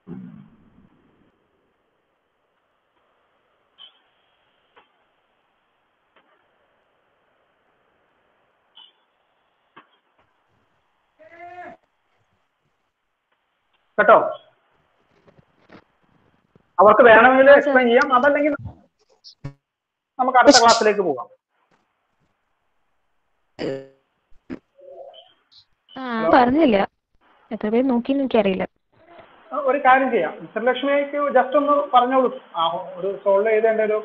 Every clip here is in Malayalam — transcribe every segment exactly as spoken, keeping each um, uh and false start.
കേട്ടോ? അവർക്ക് വേണമെങ്കിൽ എക്സ്പ്ലെയിൻ ചെയ്യാം, അതല്ലെങ്കിൽ നമുക്ക് അടുത്ത ക്ലാസ്സിലേക്ക് പോകാം. പറഞ്ഞില്ല, എത്ര പേര് നോക്കി എനിക്കറിയില്ല. ഒരു കാര്യം ചെയ്യാം, മിസ്റ്റർ ലക്ഷ്മിക്ക് ജസ്റ്റ് ഒന്ന് പറഞ്ഞോളൂ, ആ ഒരു സോൾവ് ചെയ്തേണ്ട ഒരു.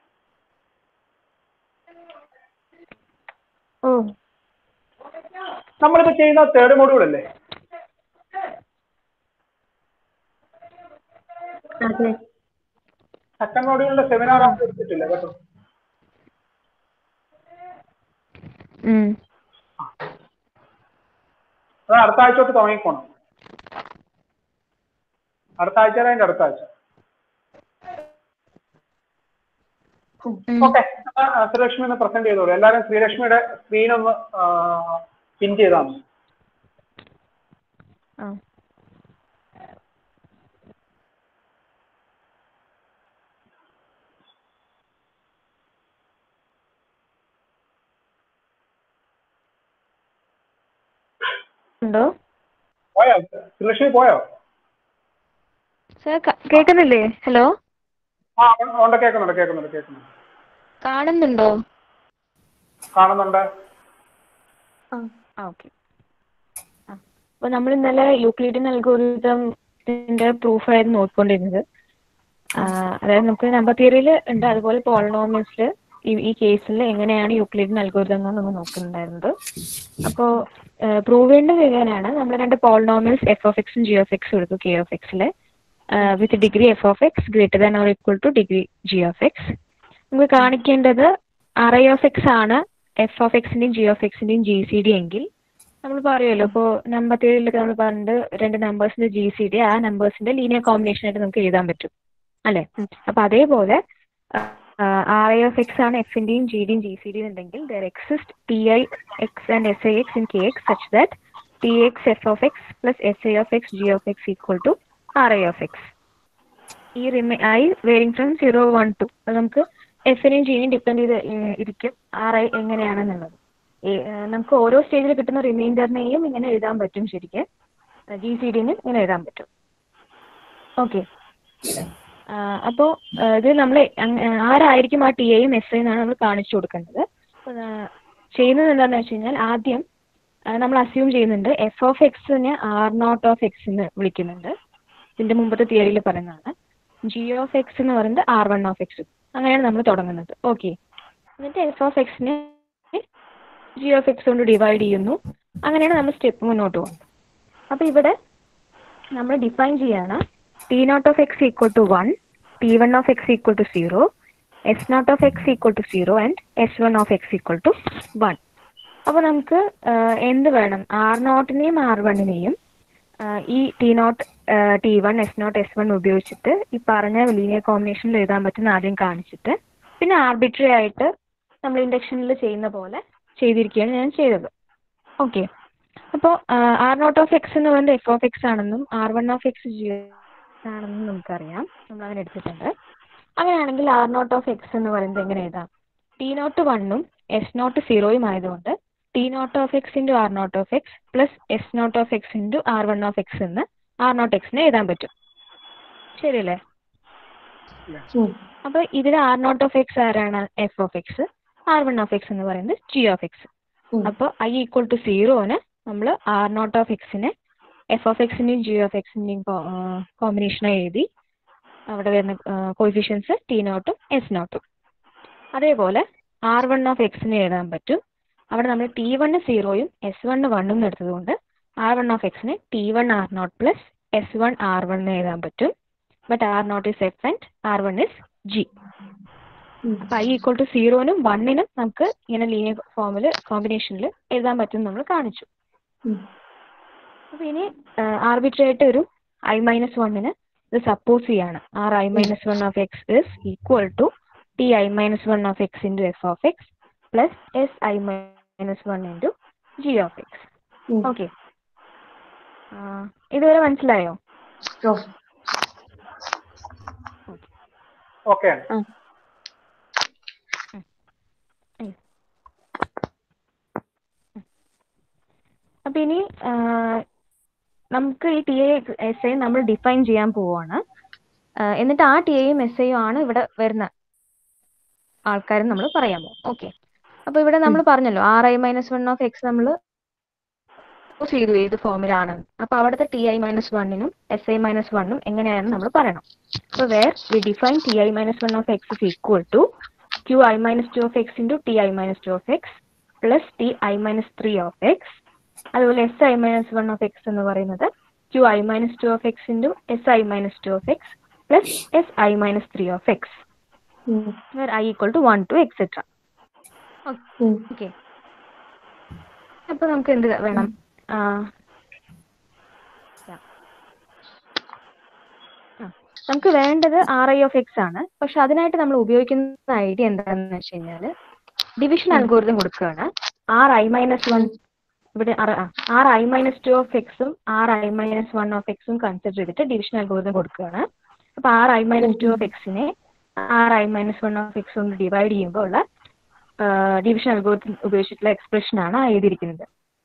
ഓ, നമ്മളിപ്പോ ചെയ്യുന്ന തേർഡ് മോഡ്യൂൾ അല്ലേ? സെക്കൻഡ് മോഡ്യൂളിന്റെ സെമിനാർ ആയിട്ട് എടുത്തിട്ടില്ല കേട്ടോ. അത് അടുത്ത ആഴ്ച തൊട്ട് തുടങ്ങിക്കോണം. അടുത്ത ആഴ്ച അതിന്റെ അടുത്ത ആഴ്ച. ഓക്കെ, ശ്രീലക്ഷ്മി ഒന്ന് പ്രസന്റ് ചെയ്തോളൂ. എല്ലാവരും ശ്രീലക്ഷ്മിയുടെ സ്ക്രീൻ ഒന്ന് പിൻ ചെയ്താൽ മതി. പോയോ ശ്രീലക്ഷ്മി? പോയോ? കേൾക്കുന്നില്ലേ? ഹലോ. ആ ഉണ്ട്, കേൾക്കുന്നുണ്ട് കേൾക്കുന്നുണ്ട് കേൾക്കുന്നുണ്ട്. കാണുന്നുണ്ടോ? കാണുന്നുണ്ട്. ഓക്കെ. അപ്പൊ നമ്മൾ ഇന്നലെ യൂക്ലിഡിയൻ അൽഗോരിതത്തിന്റെ പ്രൂഫായിരുന്നു നോക്കിക്കൊണ്ടിരുന്നത്. അതായത് നമുക്ക് നമ്പർ തിയറിയിൽ ഉണ്ട്, അതുപോലെ പോളിനോമിയൽസിൽ ഈ കേസിൽ എങ്ങനെയാണ് യൂക്ലിഡിയൻ അൽഗോരിതം നമ്മൾ നോക്കുന്നുണ്ടായിരുന്നത്. അപ്പോൾ പ്രൂവ് ചെയ്യേണ്ടത് എങ്ങനെയാണ്, നമ്മൾ രണ്ട് പോളിനോമിയൽസ് എഫ് ഓഫ് എക്സും ജി ഓഫ് എക്സും എടുത്തു കെ ഓഫ് എക്സിലെ with degree F of X greater than or equal to degree G of X. നമുക്ക് കാണിക്കേണ്ടത് ആർ ഐ ഓഫ് എക്സ് ആണ് എഫ് ഓഫ് എക്സിന്റെയും ജി ഓഫ് എക്സിന്റെയും ജി സി ഡി എങ്കിൽ നമ്മൾ പറയുമല്ലോ, ഇപ്പോൾ നമ്പർ തിയറിയിലൊക്കെ നമ്മൾ പറഞ്ഞിട്ട് രണ്ട് നമ്പേഴ്സിന്റെ ജി സി ഡി ആ നമ്പേഴ്സിന്റെ ലീനിയർ കോമ്പിനേഷൻ ആയിട്ട് നമുക്ക് എഴുതാൻ പറ്റും അല്ലെ? അപ്പൊ അതേപോലെ ആർ ഐ ഓഫ് എക്സ് ആണ് എഫിന്റെയും ജിയുടെയും ജി സി ഡി ഉണ്ടെങ്കിൽ there exist T I X and S I X in K X such that T X F of X plus S I of X G of X equal to R I of X. ഈ റിമൈ I varying from zero one two, അത് നമുക്ക് എഫിനെയും ജിനെയും ഡിപ്പെൻഡ് ചെയ്ത് ഇരിക്കും ആർ ഐ എങ്ങനെയാണെന്നുള്ളത്. നമുക്ക് ഓരോ സ്റ്റേജിൽ കിട്ടുന്ന റിമൈൻഡറിനെയും ഇങ്ങനെ എഴുതാൻ പറ്റും, ശരിക്കും ജി സി ഡിന് ഇങ്ങനെ എഴുതാൻ പറ്റും. ഓക്കെ, അപ്പോൾ ഇത് നമ്മൾ ആരായിരിക്കും ആ ടി ഐയും എസ് ഐ എന്നാണ് നമ്മൾ കാണിച്ചു കൊടുക്കേണ്ടത്. ചെയ്യുന്നത് എന്താണെന്ന് വെച്ച് കഴിഞ്ഞാൽ ആദ്യം നമ്മൾ അസ്യൂം ചെയ്യുന്നുണ്ട് എഫ് ഓഫ് എക്സിനെ ആർ നോട്ട് ഓഫ് എക്സ് എന്ന് വിളിക്കുന്നുണ്ട്. ഇതിന്റെ മുമ്പത്തെ തിയറിയിൽ പറയുന്നതാണ്. ജി ഓഫ് എക്സ് എന്ന് പറയുന്നത് ആർ വൺ ഓഫ് എക്സ്, അങ്ങനെയാണ് നമ്മൾ തുടങ്ങുന്നത്. ഓക്കെ, എന്നിട്ട് എഫ് ഓഫ് എക്സിനെ ജി ഓഫ് എക്സ് കൊണ്ട് ഡിവൈഡ് ചെയ്യുന്നു. അങ്ങനെയാണ് നമ്മൾ സ്റ്റെപ്പ് മുന്നോട്ട് പോകുന്നത്. അപ്പോൾ ഇവിടെ നമ്മൾ ഡിഫൈൻ ചെയ്യാണ് T nought of X equal to one, T one of X equal to zero, S nought of X equal to zero and S one of X equal to one. അപ്പോൾ നമുക്ക് എന്ത് വേണം, ആർ നോട്ടിനെയും ആർ വണ്ണിനെയും ഈ T nought T one S nought S one ഉപയോഗിച്ചിട്ട് ഈ പറഞ്ഞ ലീനിയർ കോമ്പിനേഷനിൽ എഴുതാൻ പറ്റുന്ന ആദ്യം കാണിച്ചിട്ട് പിന്നെ ആർബിട്രറി ആയിട്ട് നമ്മൾ ഇൻഡക്ഷനിൽ ചെയ്യുന്ന പോലെ ചെയ്തിരിക്കുകയാണ് ഞാൻ ചെയ്തത്. ഓക്കെ, അപ്പോൾ ആർ നോട്ട് ഓഫ് എക്സ് എന്ന് പറയുന്നത് എഫ് ഓഫ് എക്സ് ആണെന്നും R one of X G ആണെന്നും നമുക്കറിയാം, നമ്മൾ അങ്ങനെ എടുത്തിട്ടുണ്ട്. അങ്ങനെയാണെങ്കിൽ ആർ നോട്ട് ഓഫ് എക്സ് എന്ന് പറയുന്നത് എങ്ങനെ എഴുതാം, ടി നോട്ട് വണ്ണും എസ് നോട്ട് സീറോയും ആയതുകൊണ്ട് T nought of X into R nought of X plus S nought of X into R one of X എന്ന് ആർ നോട്ട് എക്സിന് എഴുതാൻ പറ്റും. ശരിയല്ലേ? അപ്പൊ ഇതിൽ ആർ നോട്ട് ഓഫ് എക്സ് ആരാണ്, F of X, R one of X എന്ന് പറയുന്നത് ജി ഓഫ് എക്സ്. അപ്പോൾ ഐ ഈക്വൽ ടു സീറോന് നമ്മൾ ആർ നോട്ട് ഓഫ് എക്സിനെ എഫ് ഓഫ് എക്സിന്റെയും ജി ഓഫ് എക്സിന്റെയും കോമ്പിനേഷനായി എഴുതി. അവിടെ വരുന്ന കോഎഫിഷ്യൻസ് ടി നോട്ടും എസ് നോട്ടും. അതേപോലെ ആർ വൺ ഓഫ് എക്സിനെ എഴുതാൻ പറ്റും. അവിടെ നമ്മൾ ടി വണ്ണ് സീറോയും എസ് വണ്ണ് വണ്ണും എടുത്തതുകൊണ്ട് ആർ വൺ ഓഫ് എക്സിനെ T one R nought plus S one R one എഴുതാൻ പറ്റും. But R nought is F and R one is G. അപ്പൊ ഐ ഈക്വൽ ടു സീറോനും വണ്ണിനും നമുക്ക് ഇങ്ങനെ ലീനിയർ ഫോമിൽ കോമ്പിനേഷനിൽ എഴുതാൻ പറ്റും നമ്മൾ കാണിച്ചു. അപ്പൊ ഇനി ആർബിട്രറി ആയിട്ട് ഒരു ഐ മൈനസ് വണ്ണിന് ഇത് സപ്പോസ് ചെയ്യാണ്. R I minus one of X is equal to T I minus one of X into F of X plus S I minus one into G of X. Okay, ഇതുവരെ മനസ്സിലായോ? ഓക്കെ. അപ്പൊ ഇനി നമുക്ക് ഈ ടി എ എസ് ഐ നമ്മൾ ഡിഫൈൻ ചെയ്യാൻ പോവാണ്. എന്നിട്ട് ആ ടി എയും എസ് ഐയും ആണ് ഇവിടെ വരുന്ന ആൾക്കാരും നമ്മൾ പറയാൻ പോകും. ഓക്കെ. അപ്പൊ ഇവിടെ നമ്മൾ പറഞ്ഞല്ലോ R I minus one of X നമ്മൾ ചെയ്തു ഏത് ഫോമിലാണെന്ന്. അപ്പൊ അവിടുത്തെ ടി ഐ മൈനസ് വണ്ണിനും എസ് ഐ മൈനസ് വണ്ണും എങ്ങനെയാണെന്ന് നമ്മൾ പറയണം. So where we define Ti minus one of x is equal to Qi minus two of x into Ti minus two of x plus Ti minus three of x. അതുപോലെ Si minus one of x എന്ന് പറയുന്നത് Qi minus two of x into Si minus two of x plus Si minus three of x. Mm. Where I equal to one, two, et cetera. Okay. Okay. അപ്പോൾ നമുക്ക് എന്ത് വേണം? നമുക്ക് വേണ്ടത് ആർ ഐ ഓഫ് എക്സ് ആണ്. പക്ഷെ അതിനായിട്ട് നമ്മൾ ഉപയോഗിക്കുന്ന ഐഡിയ എന്താണെന്ന് വെച്ച് കഴിഞ്ഞാൽ ഡിവിഷൻ അൽഗോരിതം കൊടുക്കുകയാണ്. ആർ ഐ മൈനസ് വൺ ഇവിടെ R I minus two of എക്സും R I minus one of എക്സും കൺസിഡർ ചെയ്തിട്ട് ഡിവിഷൻ അൽഗോരിതം കൊടുക്കുകയാണ്. അപ്പൊ R I minus two of എക്സിനെ R I minus one of X കൊണ്ട് ഡിവൈഡ് ചെയ്യുമ്പോൾ ഉള്ള ഡിവിഷൻ അൽഗോരിതം ഉപയോഗിച്ചിട്ടുള്ള എക്സ്പ്രഷൻ ആണ് എഴുതിയിരിക്കുന്നത്.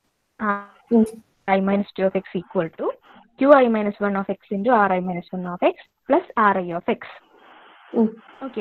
I minus two of X equal to Qi minus one of x into Ri minus one of x plus Ri of x. Okay.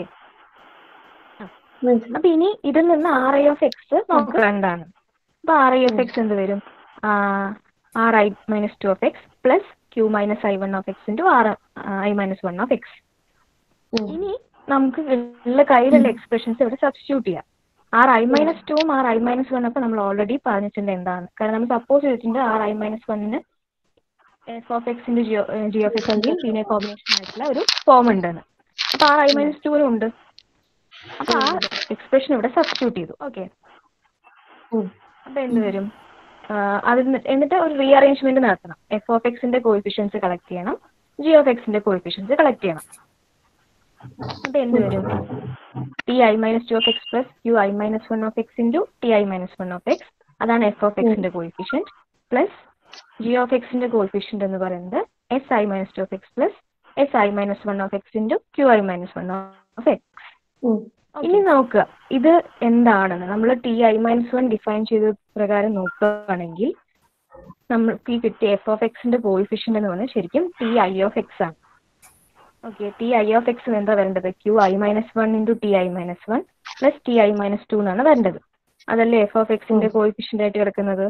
അപ്പൊ ഇനി ഇതിൽ നിന്ന് ആർ ഐ ഓഫ് എക്സ് നമുക്ക് എന്താണ്? അപ്പൊ ആർ ഐ ഓഫ് എക്സ് എന്ത് വരും? R I minus two of X plus Q minus I one of X into R I minus one of X. ഇനി നമുക്ക് ഉള്ള കയ്യിലുള്ള എക്സ്പ്രഷൻസ് ഇവിടെ സബ്സ്റ്റിറ്റ്യൂട്ട് ചെയ്യാം. ആർ ഐ മൈനസ് ടുവും ആർ ഐ മൈനസ് വൺ ഒക്കെ നമ്മൾ ഓൾറെഡി പറഞ്ഞിട്ടുണ്ട് എന്താണ്. കാരണം നമ്മൾ സപ്പോസ് ചെയ്തിട്ടുണ്ട് ആർ ഐ മൈനസ് വണ്ണിന് എഫ് ഓഫ് എക്സ് ഇൻറ്റു ജിയോ ജി ഓഫ് എക്സ് എങ്കിൽ ലീനിയർ കോമ്പിനേഷൻ ആയിട്ടുള്ള ഒരു ഫോം ഉണ്ടെന്ന്. അപ്പൊ ആർ ഐ മൈനസ് ടുവിനും ഉണ്ട്. അപ്പൊ ആ എക്സ്പ്രഷൻ ഇവിടെ സബ്സ്റ്റിറ്റ്യൂട്ട് ചെയ്തു. ഓക്കെ. അപ്പൊ എന്ത് വരും? അതിൽ എന്നിട്ട് ഒരു റീഅറേഞ്ച്മെന്റ് നടത്തണം. എഫ് ഓഫ് എക്സിന്റെ കോഎഫിഷ്യൻസ് കളക്ട് ചെയ്യണം, ജി ഓഫ് എക്സിന്റെ കോഎഫിഷ്യൻസ് കളക്ട് ചെയ്യണം. അപ്പൊ എന്ത് വരും? T I minus two of X plus Q I minus one of X into T I minus one of X, അതാണ് എഫ് ഓഫ് എക്സിന്റെ കോഎഫിഷ്യന്റ്, പ്ലസ് ജി ഓഫ് എക്സിന്റെ കോഎഫിഷ്യന്റ് എന്ന് പറയുന്നത് S I minus two of X plus S I minus one of X into Q I minus one of X. ഇനി നോക്കുക ഇത് എന്താണെന്ന്. നമ്മൾ T I minus one define ചെയ്ത പ്രകാരം നോക്കുകയാണെങ്കിൽ നമ്മൾക്ക് ഈ കിട്ടിയ എഫ് ഓഫ് എക്സിന്റെ കോഎഫിഷ്യന്റ് എന്ന് പറഞ്ഞാൽ ശരിക്കും ടി ഐ ഓഫ് എക്സ് ആണ്. Okay. T I of X എന്താ വരേണ്ടത്? Q I minus one into T I minus one plus T I minus two എന്നാണ് വരേണ്ടത്. അതല്ലേ എഫ് ഓഫ് എക്സിന്റെ കോഎഫിഷ്യന്റ് ആയിട്ട് കിടക്കുന്നത്?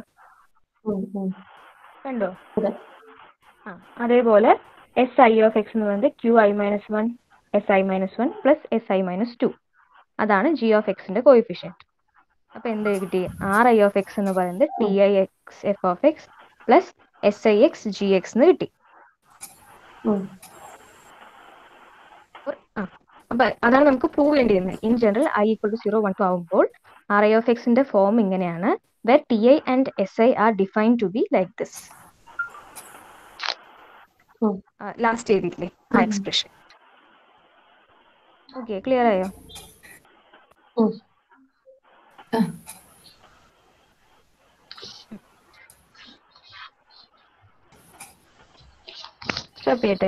കണ്ടോ? ആ അതേപോലെ എസ് ഐ ഓഫ് എക്സ് എന്ന് പറയുന്നത് Q I minus one S I minus one plus S I minus two, അതാണ് ജി ഓഫ് എക്സിന്റെ കോഎഫിഷ്യന്റ്. അപ്പൊ എന്ത് കിട്ടി? ആർ ഐ ഓഫ് എക്സ് എന്ന് പറയുന്നത് T I X F of X plus S I X G X എന്ന് കിട്ടി. അപ്പൊ അതാണ് നമുക്ക് പ്രൂവ് ചെയ്യേണ്ടിയിരുന്നത്. In general I equal to zero one two ആവുമ്പോൾ ആർ ഐ ഓഫ് എക്സിന്റെ ഫോം ഇങ്ങനെയാണ്. where Ti and Si are defined to be like this. Hmm. Uh, last എഴുതിയില്ലേ ആ എക്സ്പ്രഷൻ? ഓക്കെ. ക്ലിയർ ആയോ? സ്റ്റോപ്പ് ചെയ്യട്ടെ?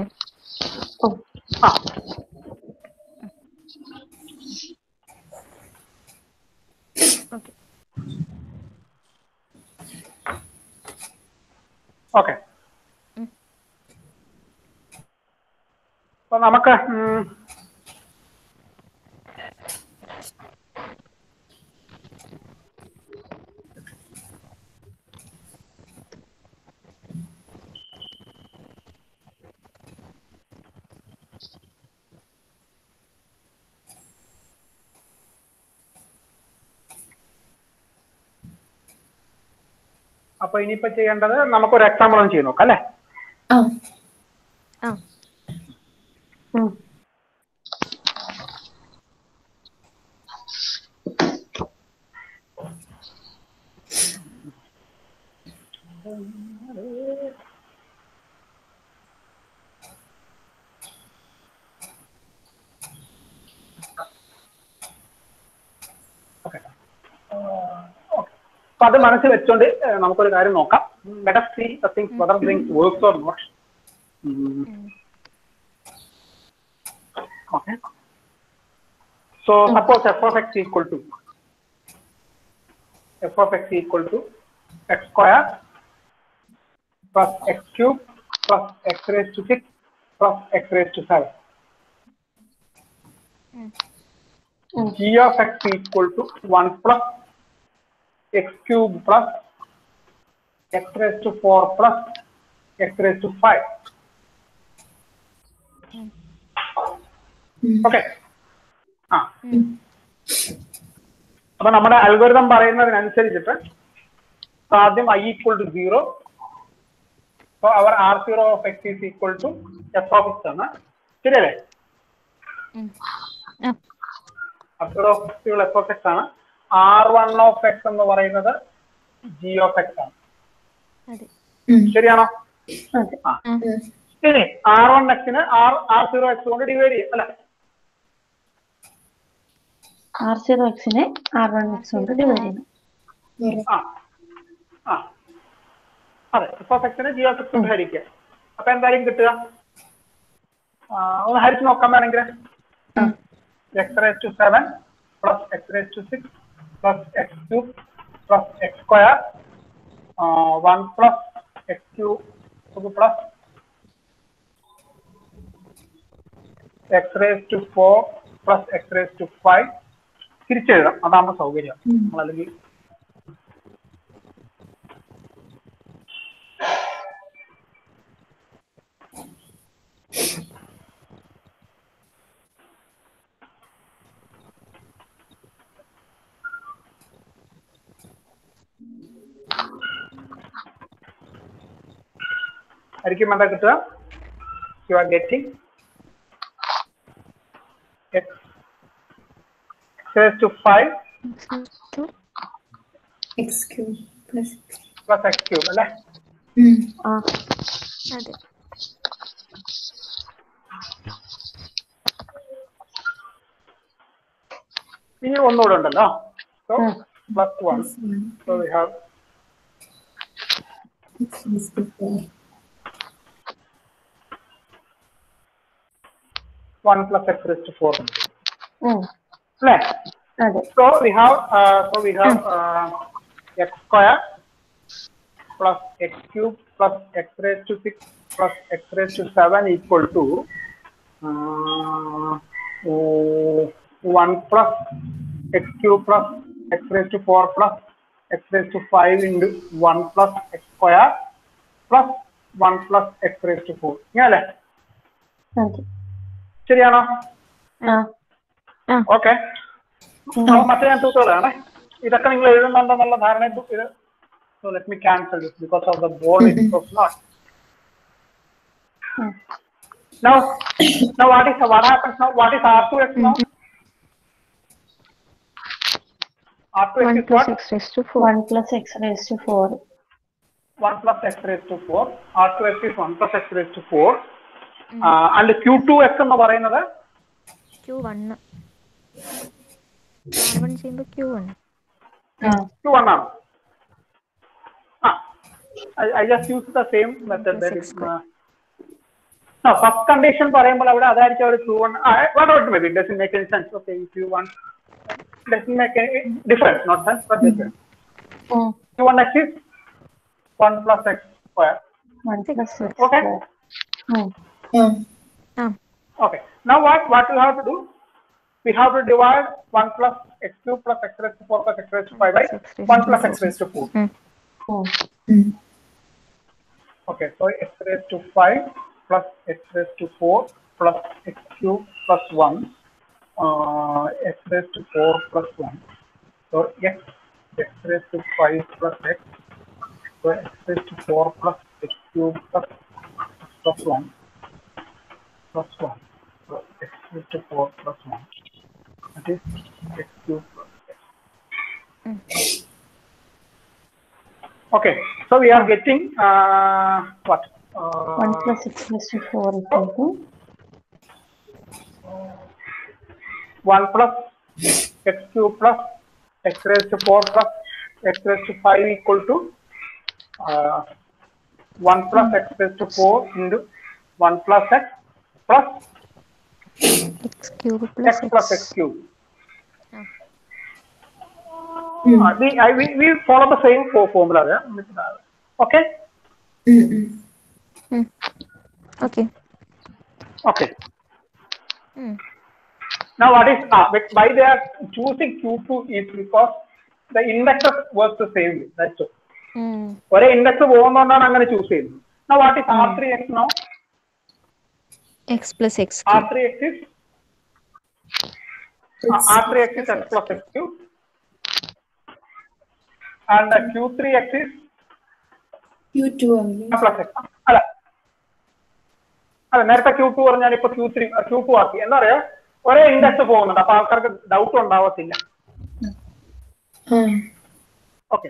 ഓക്കെ. ഓക്കെ. അപ്പൊ നമുക്ക് അപ്പൊ ഇനിയിപ്പോ ചെയ്യേണ്ടത് നമുക്കൊരു എക്സാമ്പിൾ ഒന്ന് ചെയ്ത് നോക്കാം അല്ലേ? അപ്പൊ അത് മനസ്സിൽ വെച്ചോണ്ട് നമുക്കൊരു കാര്യം നോക്കാം. Let us see the things whether things works or not. Okay. So suppose f of x equal to f of x equal to x square plus x cube plus x raised to six plus x raised to seven. Mm. G of x equal to one plus x cube plus x raised to four plus x raised to five. Mm. Okay. Ah. അപ്പോൾ നമ്മുടെ അൽഗോരിതം പറയുന്നതിനനുസരിച്ചിട്ട് ആദ്യം I equal to zero. So our R zero of x is equal to f of x ആണ്. ശരിയല്ലേ? R zero of x f of x ആണ്. R one of x എന്ന് പറയുന്നത് g of x ആണ്. ശരിയാണോ? ഇനി R one x നെ R R zero x കൊണ്ട് ഡിവൈഡ് ചെയ്യും അല്ലേ? R zero x നെ R one x കൊണ്ട് ഡിവൈഡ് ചെയ്യണം. ആ ആ അതെ f of x നെ g of x കൊണ്ട് ഹരിക്കുക. അപ്പൊ എന്തായാലും കിട്ടുക ഒന്ന് ഹരിച്ച് നോക്കാൻ വേണമെങ്കിൽ x raised to seven plus x raised to six plus x cube plus x square uh, one plus x cube plus x raised to four plus x raised to five. തിരിച്ചെഴുതാം, അതാകുമ്പോൾ സൗകര്യം. അല്ലെങ്കിൽ ആയിരിക്കും എന്താ കിട്ടുക? You are getting x raised to five x cube plus plus x cube അല്ലേ? ആ അതെ. ഇനി ഒന്നുകൂടെ ഉണ്ടല്ലോ. So plus one. So we have x raised to four. one plus x raised to four. ഉം. അല്ലേ? അതെ. So we have uh, so we have uh, x square plus x cube plus x raised to six plus x raised to seven equal to uh, uh, one plus x cube plus x raised to four plus x raised to five into one plus x square plus one plus x raised to four. ഇങ്ങനല്ലേ? അതെ. ശരിയാണോ? ആ. ഓക്കെ. മറ്റേ ഞാൻ തൂത്തുകളാണ്. ഇതൊക്കെ നിങ്ങൾ എഴുതുന്നുണ്ടെന്നുള്ള ധാരണ ഇത്. So let me cancel this because of the board is so small. Now, now what is what happens now? What is R two x now? R two x one is plus what? x raised to four. one plus x raised to four. one plus x raised to four. R two x is one plus x raised to four. Uh, and Q two x എന്ന് പറയുന്നത് Q one. R one ചെയ്യുമ്പോൾ Q one. Q one ആണ്. Ah, I, I just used the same method. That is, uh, no, first condition പറയുമ്പോൾ അവിടെ അതായിരിക്കും ഒരു Q one. Ah, whatever it may be, it doesn't make any sense. Okay, Q one doesn't make any difference, not sense, but difference. ഉം. Q one x is one plus x square. one plus x Okay. square. ഉം. Um, Okay. Now what what we have to do? We have to divide one plus x cube plus x raised to four plus x raised to five by one plus x raised to four. ഉം. mm, Okay, so x raised to five plus x raised to four plus x cube plus one, uh, x raised to four plus one. So x x raised to five plus x, so x raised to four plus x cube plus plus one plus one. So x raised to four plus one. That is x cube plus x. Okay, so we are getting uh, what? Uh, one plus x raised to four equal to one plus x cube plus x raised to four plus x raised to five equal to uh, one plus x raised to four into one plus x plus X cube x plus plus x. x cube. Mm. Uh, we, I, we we follow the same for formula there. Okay. Mm-mm. Okay. Okay. Mm. Now what is uh, why they are choosing Q two is because the indexes work the same way. That's all. Mm. ഒരേ ഇൻഡെക്സ് പോകുന്നതുകൊണ്ടാണ് അങ്ങനെ ചൂസ് ചെയ്യുന്നത്. Now what is R three X now? X plus X cube. R three X is uh, R three X is X plus X cube, and uh, Q three X is Q two only. plus X. അല്ല അല്ല നേരത്തെ Q two പറഞ്ഞാൽ ഇപ്പൊ Q three Q two ആക്കി. എന്താ പറയാ, ഒരേ ഇൻഡെക്സ് പോകുന്നുണ്ട്, അപ്പൊ ആൾക്കാർക്ക് ഡൗട്ട് ഉണ്ടാവത്തില്ല. Ah. Okay.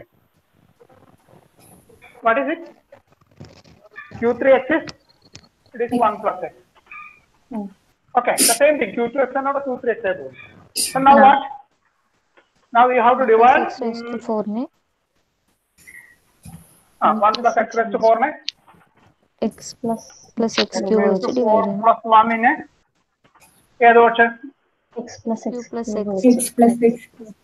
What is it? Q three X is it is one plus X. Mm. Okay, the same thing. Q two X and not Q three X. So now what? Now we have to divide. X raised to four ne. Ah, one plus X raised to four ne. X plus plus X X cube raised വെച്ച് to four divide ചെയ്യണം. plus one in ഏത് option? X plus X. Q plus X. X plus X.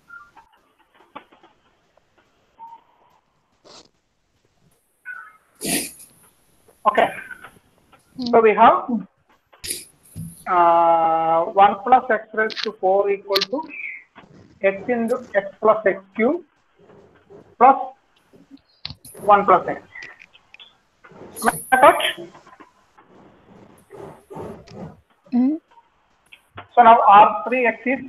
Okay. So we have uh, one plus X raised to four equal to X into X plus X cube plus one plus X. Touch. Mm. So now R three X is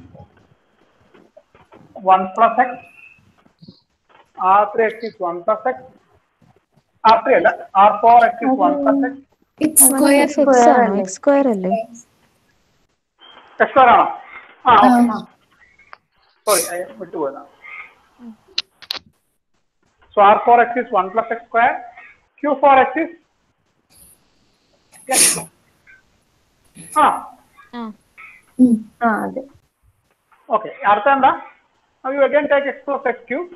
one plus X. R three X is one plus X. R three അല്ല, R four X is one plus X. X square. X ആണോ? X square അല്ലേ? X square ആണോ? ആ, okay. Ah. Sorry, I വിട്ടുപോയതാ. So R four X is one plus X square. Q four X is yes. Ah, ആ. Mm. Ah, അതെ. okay. അടുത്ത എന്താ? Now you again take X plus X cube.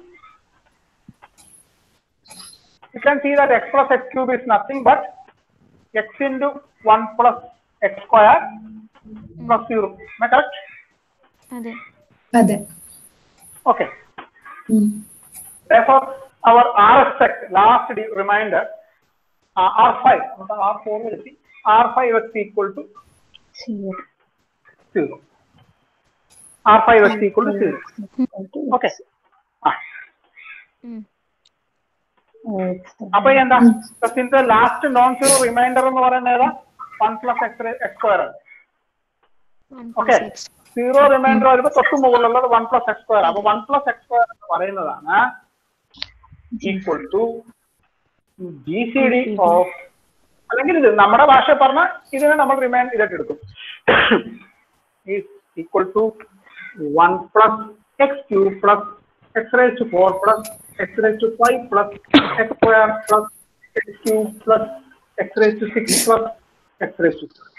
You can see that X plus X cube is nothing but X into one plus X square plus zero. Am I correct? അതെ. അതെ. Okay. Mm. Therefore, our R X last reminder uh, R five, R four will see R five X equal to Zero. zero. R five X equal to zero. Okay. Ah. Mm. X. അപ്പൊ എന്താ? Since the last non zero remainder എന്ന് പറയുന്നത് ഏതാ? one plus X X square ആണ്. One plus Okay. X. Zero remainder വരുമ്പോൾ തൊട്ട് മുകളിലുള്ളത് one plus X square. അപ്പൊ one plus X square എന്ന് പറയുന്നതാണ് equal to G C D of, അല്ലെങ്കിൽ ഇത് നമ്മുടെ ഭാഷ പറഞ്ഞ ഇതിനെ നമ്മൾ റിമൈൻഡ് ചെയ്തിട്ട് എടുക്കും, is equal to one plus X cube plus X raised to four plus X raised to five plus X square plus X cube plus X raised to six plus X raised to seven.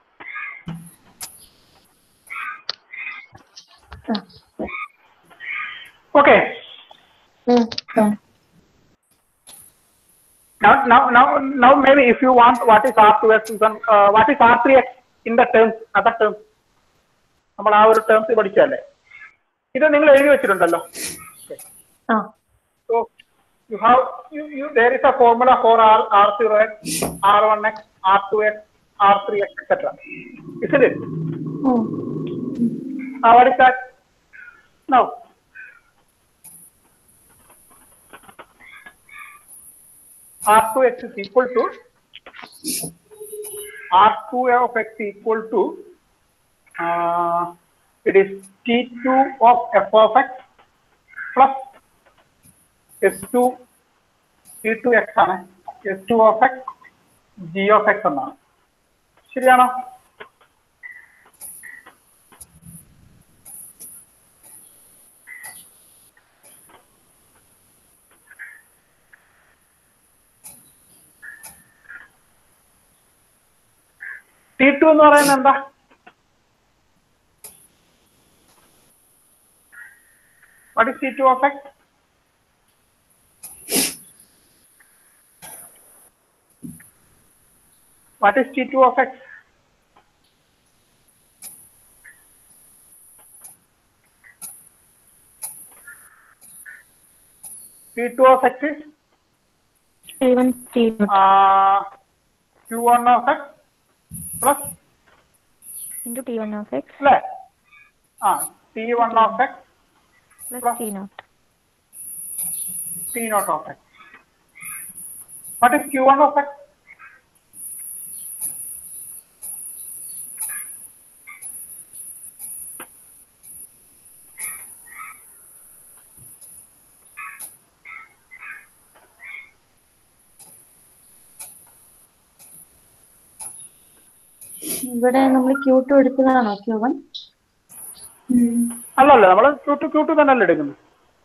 Okay. Mm. Ah. Now, now, now, now, maybe if you want, what is R two X, uh, what is R three X in the terms, other terms? നമ്മൾ ആ ഒരു ടേംസ് പഠിച്ചല്ലേ, ഇത് നിങ്ങൾ എഴുതി വെച്ചിട്ടുണ്ടല്ലോ. Ah. So you have you, you there is a formula for R R zero X, R one X, R two X, R three X, et cetera. Isn't it? Mm. Uh, what is that? No. R two X is equal to R two of X equal to uh, it is T two of F of X plus S two T two X ആണ്, S two of X G of X എന്നാണ്. ശരിയാണോ? T two എന്ന് പറയുന്നത് എന്താ? What is T two of X? What is T two of X? T two of x is T one T naught uh, Q one of x plus into T one of x plus ah, T one of x plus plus T naught. T naught of x. What is Q one of x? ഇവിടെ നമ്മൾ ക്യൂ ടു എടുക്കുന്നതാണോ ക്യൂ വൺ? അല്ലല്ല, നമ്മൾ ക്യൂ ടു ക്യൂ ടു തന്നെയല്ലേ എടുക്കുന്നത്.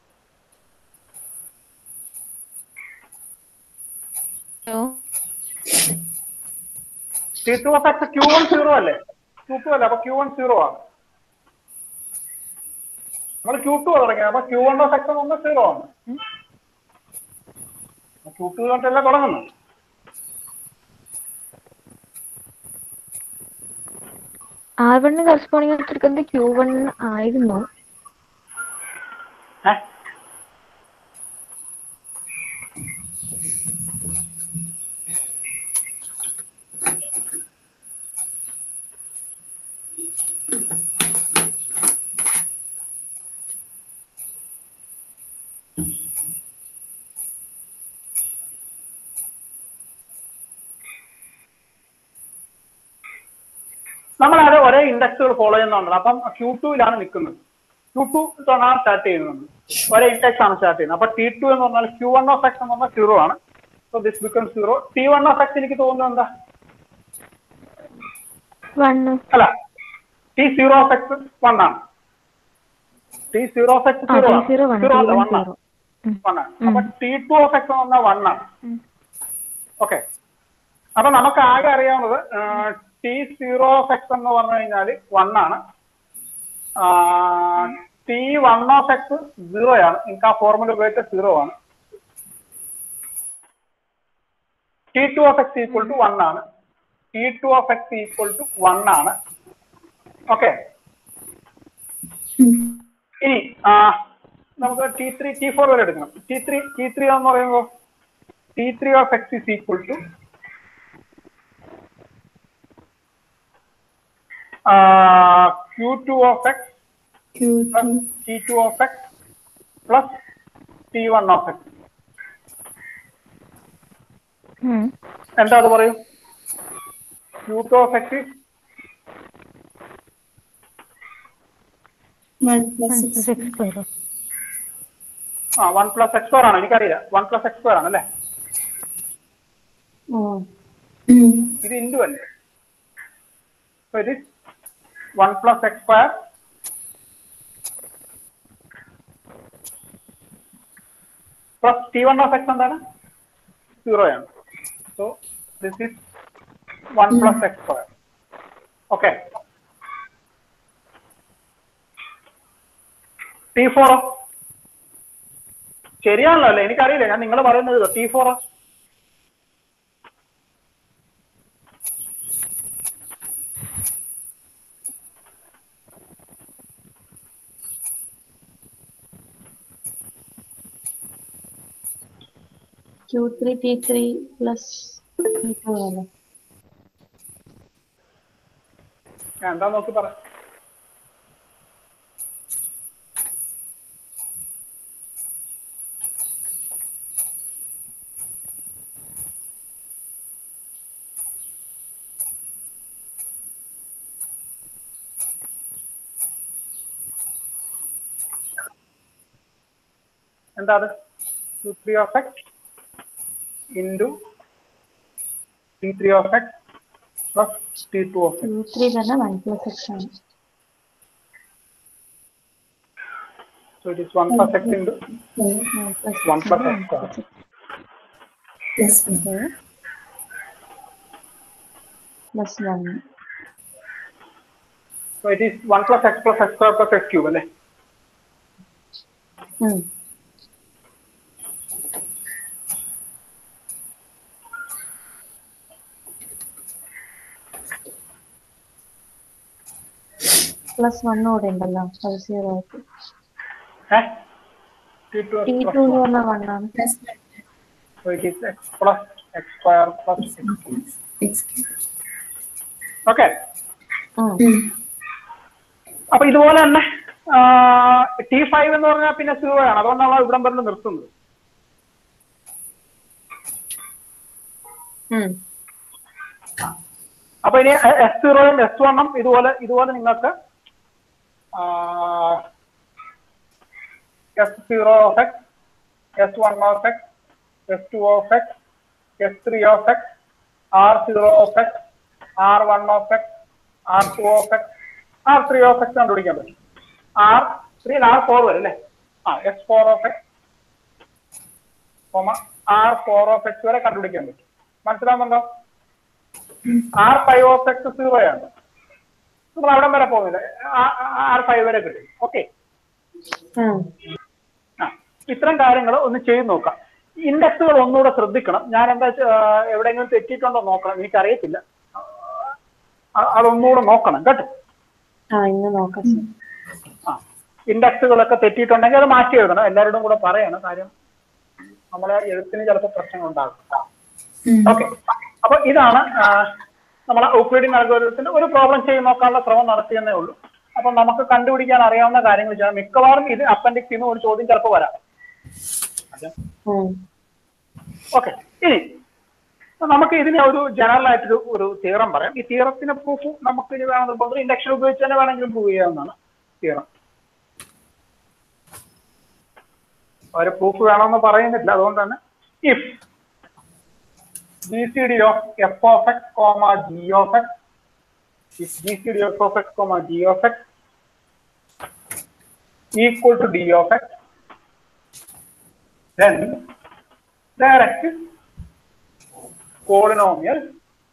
T two of x Q one zero അല്ലേ? Q two അല്ല, അപ്പൊ Q one zero ആണ്. നമ്മൾ Q two തുടങ്ങിയത്, അപ്പൊ Q one of x എന്ന് പറഞ്ഞാൽ സീറോ ആണ്. Q two തൊട്ടല്ലേ തുടങ്ങുന്നത്. ആർ വണ്ണിന് കറസ്പോണ്ടിങ് ആയിട്ട് എടുക്കുന്നത് ക്യൂ വൺ ആയിരുന്നു. നമ്മളത് ഒരേ ഇൻഡെക്സുകൾ ഫോളോ ചെയ്യുന്നുണ്ട്. അപ്പം ക്യൂ ടുവിലാണ് നിൽക്കുന്നത്. ക്യൂ ടു ആണ് സ്റ്റാർട്ട് ചെയ്യുന്നത്. ഒരേ ഇൻഡെക്സ് ആണ് സ്റ്റാർട്ട് ചെയ്യുന്നത്. അപ്പൊ ടി ടു എന്ന് പറഞ്ഞാൽ ക്യൂ വൺ ഓഫ് എക്സ് എന്ന് പറഞ്ഞാൽ സീറോ ആണ്. So this become zero. T one of X എനിക്ക് തോന്നുന്നത് എന്താ? അല്ല, T zero of X one ആണ്. T zero of X zero ആണ്. സീറോ അല്ല, വൺ ആണ്. വൺ ആണ്. അപ്പൊ ടി ടു ഓഫ് എക്സ് എന്ന് പറഞ്ഞാൽ വൺ ആണ്. ഓക്കെ, അപ്പൊ നമുക്ക് ആകെ അറിയാവുന്നത് ടി സീറോ ഓഫ് എക്സ് എന്ന് പറഞ്ഞു കഴിഞ്ഞാൽ വൺ ആണ്. T one of X zero ആണ്. എനിക്ക് ആ ഫോർമുല ഉപയോഗിച്ച സീറോ ആണ്. T two of X equal to one ആണ്. T two of X equal to one ആണ്. ഓക്കെ, ഇനി നമുക്ക് ടി ത്രീ ടി ഫോർ വരെ എടുക്കണം. ടി ത്രീ ടി ത്രീ എന്ന് പറയുമ്പോൾ T three of X is equal to Q two of x plus T two of x plus T one of x. എന്താ അത് പറയും? Q two of x is ആ വൺ പ്ലസ് എക്സ് സ്ക്വയർ ആണ്. എനിക്കറിയില്ല, വൺ പ്ലസ് എക്സ് സ്ക്വയർ ആണ് അല്ലേ? ഇത് ഇൻഡു അല്ലേ? So it is one plus x square plus T one of x എന്താണ്? സീറോ ആണ്. So this is one plus x square. Okay. T four ശരിയാണല്ലോ അല്ലേ? എനിക്കറിയില്ല, ഞാൻ നിങ്ങൾ പറയുന്നത് T four Q three T three plus T two ആണ്. എന്താ നോക്കി പറ. എന്താ അത്? Q three of x into T three of x plus T two of x. Q three തന്നെ one plus x ആണ്. So it is one plus x into one plus x square. Plus one. Plus one. So it is one plus x plus x square plus x cube അല്ലേ? Hmm. പ്ലസ് വൺ കൂടെ ഉണ്ടല്ലോ, അത് സീറോ ആയിട്ട്. T two T x two plus എന്ന് one. പറഞ്ഞാൽ one ആണ്. Plus one. So it is x plus x square plus x cube. X cube. Okay. ഉം. ഉം. അപ്പൊ ഇതുപോലെ തന്നെ ടി ഫൈവ് എന്ന് പറഞ്ഞാൽ പിന്നെ സീറോ ആണ്, അതുകൊണ്ടാണ് ഇവിടം വരെ നിർത്തുന്നത്. ഉം. അപ്പൊ ഇനി എസ് സീറോയും എസ് വണ്ണും ഇതുപോലെ ഇതുപോലെ നിങ്ങൾക്ക് s zero of x, s one of x, s two of x, s three of X, r zero of X, R one of X, r two of X, r three of x കണ്ടുപിടിക്കാൻ പറ്റും. ആർ ത്രീ ആർ ഫോർ വരും അല്ലേ? ആ s four of X r four of x വരെ കണ്ടുപിടിക്കാൻ പറ്റും. മനസ്സിലാവുന്നുണ്ടോ? R five of X zero ആണ്, നമ്മൾ അവിടം വരെ പോകുന്നില്ല, ആർ ഫൈവ് വരെ കിട്ടും. ഓക്കെ, ആ ഇത്തരം കാര്യങ്ങൾ ഒന്ന് ചെയ്ത് നോക്കാം. ഇൻഡെക്സുകൾ ഒന്നുകൂടെ ശ്രദ്ധിക്കണം. ഞാൻ എന്താ എവിടെയെങ്കിലും തെറ്റിയിട്ടുണ്ടോ നോക്കണം, എനിക്കറിയത്തില്ല, അതൊന്നുകൂടെ നോക്കണം കേട്ടോ. ആ ഇൻഡെക്സുകളൊക്കെ തെറ്റിയിട്ടുണ്ടെങ്കിൽ അത് മാറ്റി എഴുതണം, എല്ലാവരോടും കൂടെ പറയണം. കാര്യം നമ്മളെ എഴുത്തിന് ചിലപ്പോൾ പ്രശ്നങ്ങൾ ഉണ്ടാകും. ഓക്കെ, അപ്പൊ ഇതാണ് നമ്മളെ യൂക്ലിഡിയൻ അൽഗോരിതത്തിന്റെ ഒരു പ്രോബ്ലം ചെയ്ത് നോക്കാനുള്ള ശ്രമം നടത്തിയെന്നേ ഉള്ളൂ. അപ്പൊ നമുക്ക് കണ്ടുപിടിക്കാൻ അറിയാവുന്ന കാര്യങ്ങൾ ചെയ്യാം. മിക്കവാറും ഇത് അപ്പൻഡിക്സിൽ നിന്ന് ഒരു ചോദ്യം ചിലപ്പോൾ വരാം. ഓക്കെ, ഇനി നമുക്ക് ഇതിനെ ഒരു ജനറൽ ആയിട്ടൊരു ഒരു തിയറം പറയാം. ഈ തിയറത്തിന്റെ പ്രൂഫ് നമുക്ക് ഇനി വേണമെന്ന് ഇൻഡക്ഷൻ ഉപയോഗിച്ച് തന്നെ വേണമെങ്കിലും പ്രൂവ് ചെയ്യാവുന്നതാണ് തിയറം. ഒരു പ്രൂഫ് വേണമെന്ന് പറയുന്നില്ല, അതുകൊണ്ട് തന്നെ if G C D of f of x comma g of x is G C D of f of x comma g of x equal to d of x, then there exists polynomial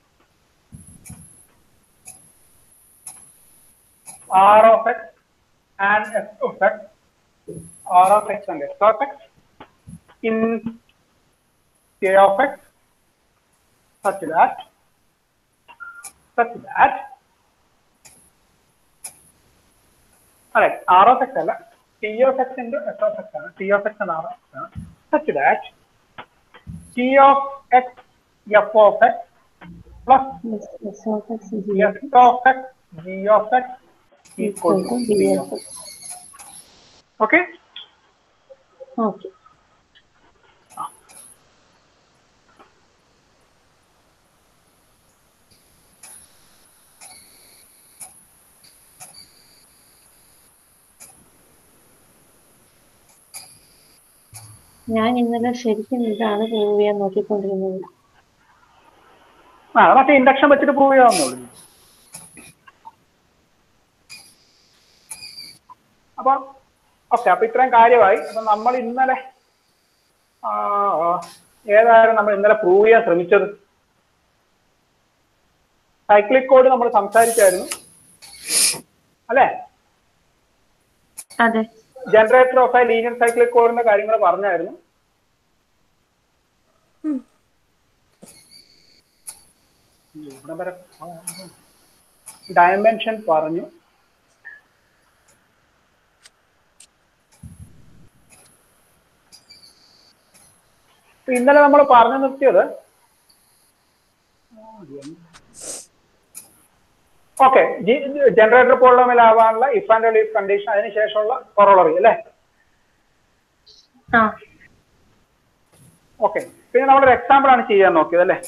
r of x and s of x, r of x and s of x in k of x such that such that alright r of x alla t of x into s of x ആണ്, t of x and r of x ആണ്. such that t of x f of x plus s of x g of x equal to d of x. okay okay ഞാൻ ഇന്നലെ ശരിക്കും ഇതാണ് പ്രൂവ് ചെയ്യാൻ നോക്കിക്കൊണ്ടിരുന്നത്. ആ മറ്റേ ഇൻഡക്ഷൻ വെച്ചിട്ട് പ്രൂവ് ചെയ്യാവുന്നുള്ളൂ. അപ്പൊ ഓക്കെ, അപ്പൊ ഇത്രയും കാര്യമായി. അപ്പൊ നമ്മൾ ഇന്നലെ ഏതായാലും നമ്മൾ ഇന്നലെ പ്രൂവ് ചെയ്യാൻ ശ്രമിച്ചത് സൈക്ലിക് കോഡ് നമ്മൾ സംസാരിച്ചായിരുന്നു അല്ലേ? അതെ, generator of a linear cyclic കോഡിന്റെ കാര്യങ്ങൾ പറഞ്ഞായിരുന്നു. ഡയമെൻഷൻ പറഞ്ഞു. ഇന്നലെ നമ്മൾ പറഞ്ഞു നിർത്തിയത് ഓക്കെ ജനറേറ്റർ പോളിനോമിയൽ ആവാനുള്ള ഇഫ് ആൻഡ് ലീഫ് കണ്ടീഷൻ, അതിനുശേഷമുള്ള കൊറോളറി അല്ലേ? ഓക്കെ, പിന്നെ നമ്മളൊരു എക്സാമ്പിൾ ആണ് ചെയ്യാൻ നോക്കിയത് അല്ലേ?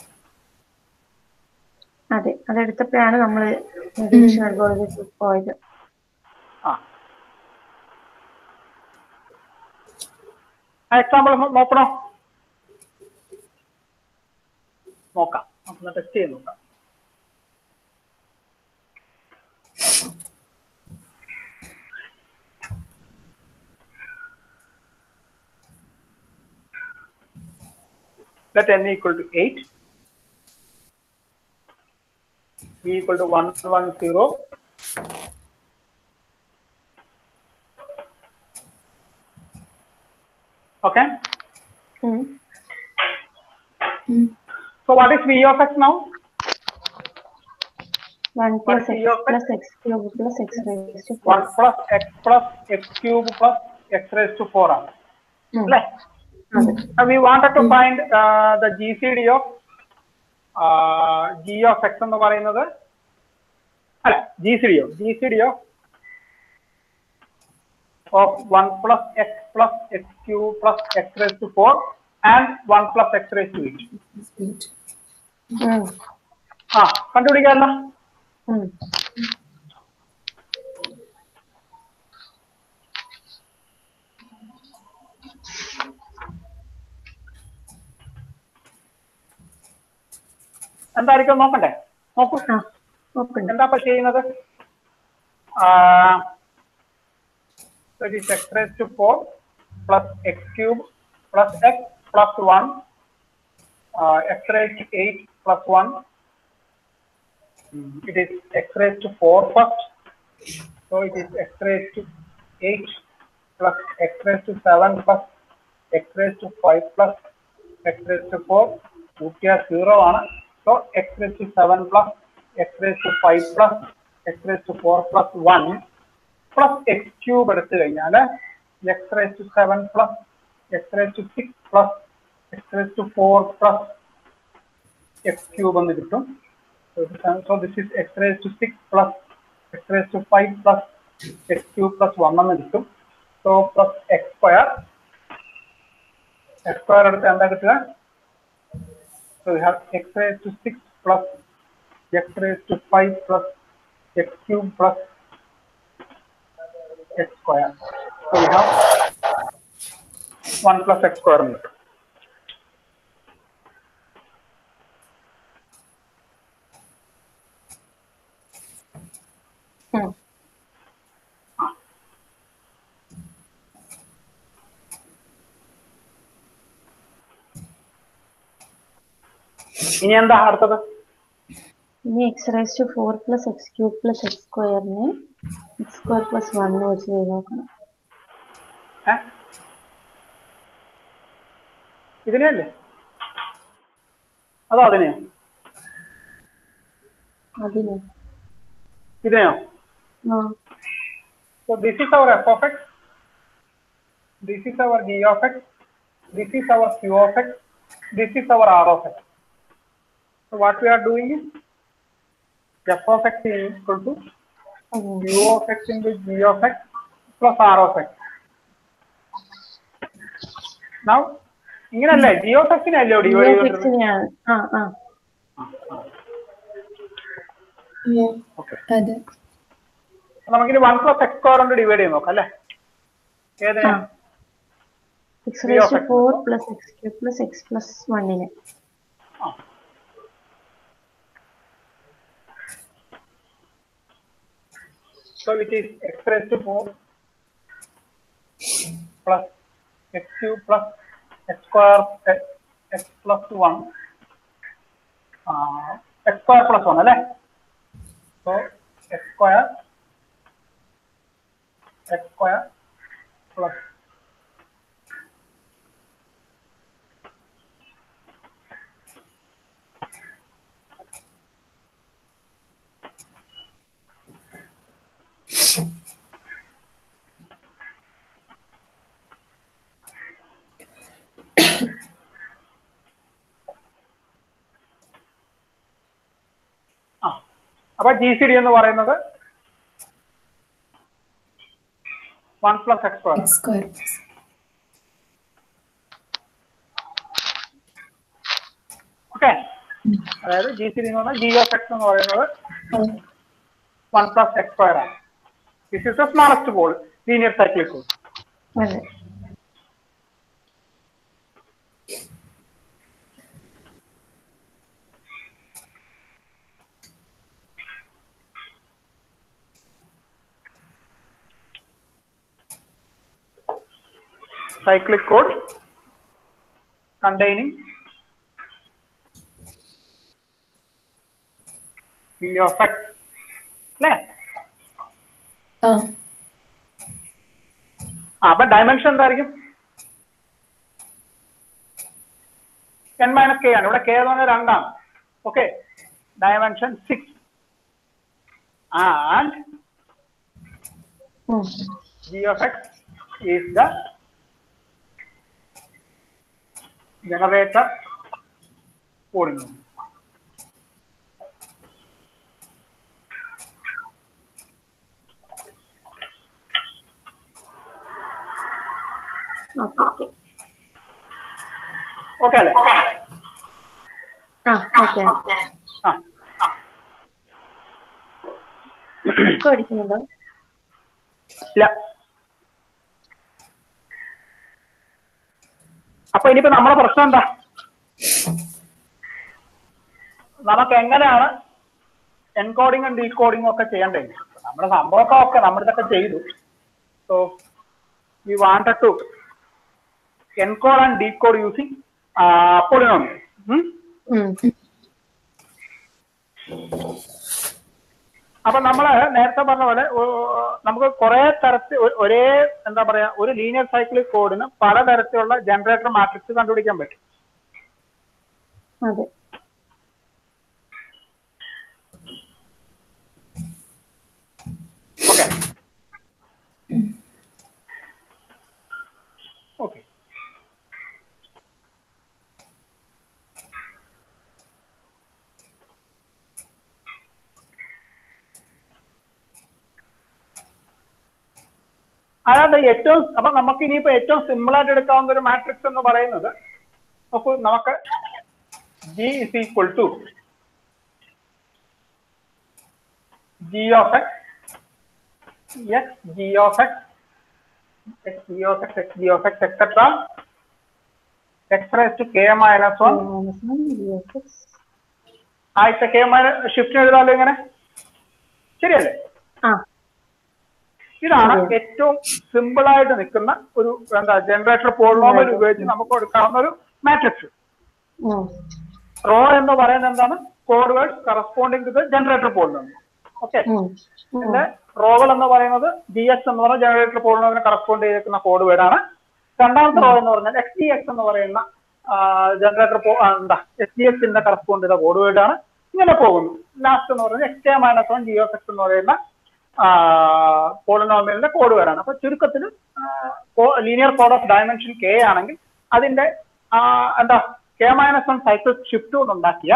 അതെ, അതെടുത്തപ്പോഴാണ് നമ്മൾ ഡിവിഷൻ അൽഗോരിതത്തിൽ പോയത്. ആ എക്സാമ്പിൾ നോക്കണോ? നോക്കാം, നമുക്ക് ടെസ്റ്റ് ചെയ്ത് നോക്കാം. let n equal to eight, b equal to one one zero, okay. mm. Mm. So what is v of x now? one plus What is x v of plus x? x cube plus x raised to four. one plus x plus x cube plus x raised to four ആണ്. അല്ലേ? We wanted to find uh, the G C D of uh, G of x എന്ന് പറയുന്നത് അല്ല G C D of G C D of of one plus x plus x cube plus x raised to four and one plus x raised to eight. ആ കണ്ടുപിടിക്കാമല്ലോ. എന്തായിരിക്കും നോക്കണ്ടേ? നോക്കൂ എന്താ ചെയ്യുന്നത്? So it is x raised to four plus x cube plus x plus one, uh, x raised to eight plus one. It is x raised to four first. So it is x raised to eight plus x raised to seven plus x raised to five plus x raised to four. Root zero ആണ്. So x raised to seven plus x raised to five plus x raised to four plus one plus x cube എടുത്തു കഴിഞ്ഞാൽ x raised to seven plus x raised to six plus x raised to four plus x cube എന്ന് കിട്ടും. So this is x raised to six plus x raised to five plus x cube plus one എന്ന് കിട്ടും. So plus x square x square എടുത്ത് എന്താ കിട്ടുക? So we have x raised to six plus x raised to five plus x cube plus x square. So we have one plus x square. Hmm. ഇനി എന്താ അടുത്തത്? ഇനി x raised to four plus x cube plus x സ്ക്വയറിനെ x square plus one വെച്ച് ചെയ്ത് നോക്കണം. ഇതിനെയല്ലേ അതോ അതിനെയോ? അതിനെ ഇതിനെയോ? So this is our f of x, this is our g of x, this is our q of x, this is our r of x. So what we are doing is f of x is equal to q of x into g of x plus r of x. Now ഇങ്ങനല്ലേ g of x നെ അല്ലേ ഡിവൈഡ് ചെയ്തിട്ടുള്ളത്? ആ ആ അതെ. നമുക്കിനി one plus x square കൊണ്ട് ഡിവൈഡ് ചെയ്ത് നോക്കാം അല്ലേ? ഏതിനെ? x raised to four plus x cube plus x plus one നെ. So it is x raised to four plus x cube plus x square x, x plus one uh, x square plus one അല്ലേ? So x square x square plus അപ്പൊ ജി സി ഡി എന്ന് പറയുന്നത് one plus x square. X square. Okay, അതായത് ജി സി ഡി എന്ന് പറഞ്ഞാൽ ജി ഓഫ് എക്സ് എന്ന് പറയുന്നത് one plus x square ആണ്. This is the smallest pole, linear cyclic pole. അതെ. Cyclic code containing P of x. അല്ലേ? ആ അപ്പൊ ഡയമെൻഷൻ എന്തായിരിക്കും? n മൈനസ് കെ ആണ്. ഇവിടെ കെ എന്ന് പറഞ്ഞാൽ രണ്ടാണ്. Okay, dimension six and g of X is the generator polynomial. Okay അല്ലേ? ആ ഓക്കെ. ആ അടിക്കുന്നുണ്ടോ? ഇല്ല. അപ്പൊ ഇനിയിപ്പോ നമ്മുടെ പ്രശ്നം എന്താ? നമുക്ക് എങ്ങനെയാണ് എൻകോഡിങ്ങും ഡീകോഡിങ്ങും ഒക്കെ ചെയ്യേണ്ടത്? നമ്മുടെ സംഭവമൊക്കെ ഒക്കെ നമ്മളിതൊക്കെ ചെയ്തു. So we wanted to encode and decode using polynomial. അപ്പൊ നമ്മള് നേരത്തെ പറഞ്ഞ പോലെ നമുക്ക് കുറെ തരത്തിൽ ഒരേ എന്താ പറയാ ഒരു ലീനിയർ സൈക്ലിക് കോഡിന് പലതരത്തിലുള്ള ജനറേറ്റർ മാട്രിക്സ് കണ്ടുപിടിക്കാൻ പറ്റും. അതെ. ഓക്കെ ഓക്കെ അതായത് ഏറ്റവും അപ്പൊ നമുക്ക് ഇനിയിപ്പോ ഏറ്റവും സിമ്പിൾ ആയിട്ട് എടുക്കാവുന്ന ഒരു മാട്രിക്സ് എന്ന് പറയുന്നത് നോക്കൂ, നമുക്ക് g is equal to g of x x G of x x G of x x G of x etcetera x raise to k minus one. ആദ്യത്തെ കെ മൈനസ് ഷിഫ്റ്റ് എഴുതാമല്ലോ ഇങ്ങനെ, ശരിയല്ലേ? ഇതാണ് ഏറ്റവും സിമ്പിൾ ആയിട്ട് നിൽക്കുന്ന ഒരു എന്താ ജനറേറ്റർ പോളിനോമിയൽ ഉപയോഗിച്ച് നമുക്ക് എടുക്കാവുന്ന ഒരു മാട്രിക്സ്. റോ എന്ന് പറയുന്നത് എന്താണ്? Code word corresponding to the generator polynomial. Okay, ഇതിന്റെ റോകൾ എന്ന് പറയുന്നത് ജി എക്സ് എന്ന് പറഞ്ഞ ജനറേറ്റർ പോളിനോമിയൽ കറസ്പോണ്ട് ചെയ്തിരിക്കുന്ന കോഡ് വേർഡ് ആണ്. രണ്ടാമത്തെ റോ എന്ന് പറഞ്ഞാൽ എക്സ് ഡി എക്സ് എന്ന് പറയുന്ന ജനറേറ്റർ എന്താ എക്സ് ഡി എക്സിന്റെ കറസ്പോണ്ട് ചെയ്ത കോഡ് വേർഡ് ആണ്. ഇങ്ങനെ പോകുന്നു. ലാസ്റ്റ് എന്ന് പറയുന്നത് x k minus one g of X എന്ന് പറയുന്ന പോളിനോമിയലിന്റെ കോഡ് വേർഡാണ്. അപ്പൊ ചുരുക്കത്തിൽ linear code of dimension k ആണെങ്കിൽ അതിന്റെ എന്താ k minus one cycle shift കൊണ്ട് ഉണ്ടാക്കിയ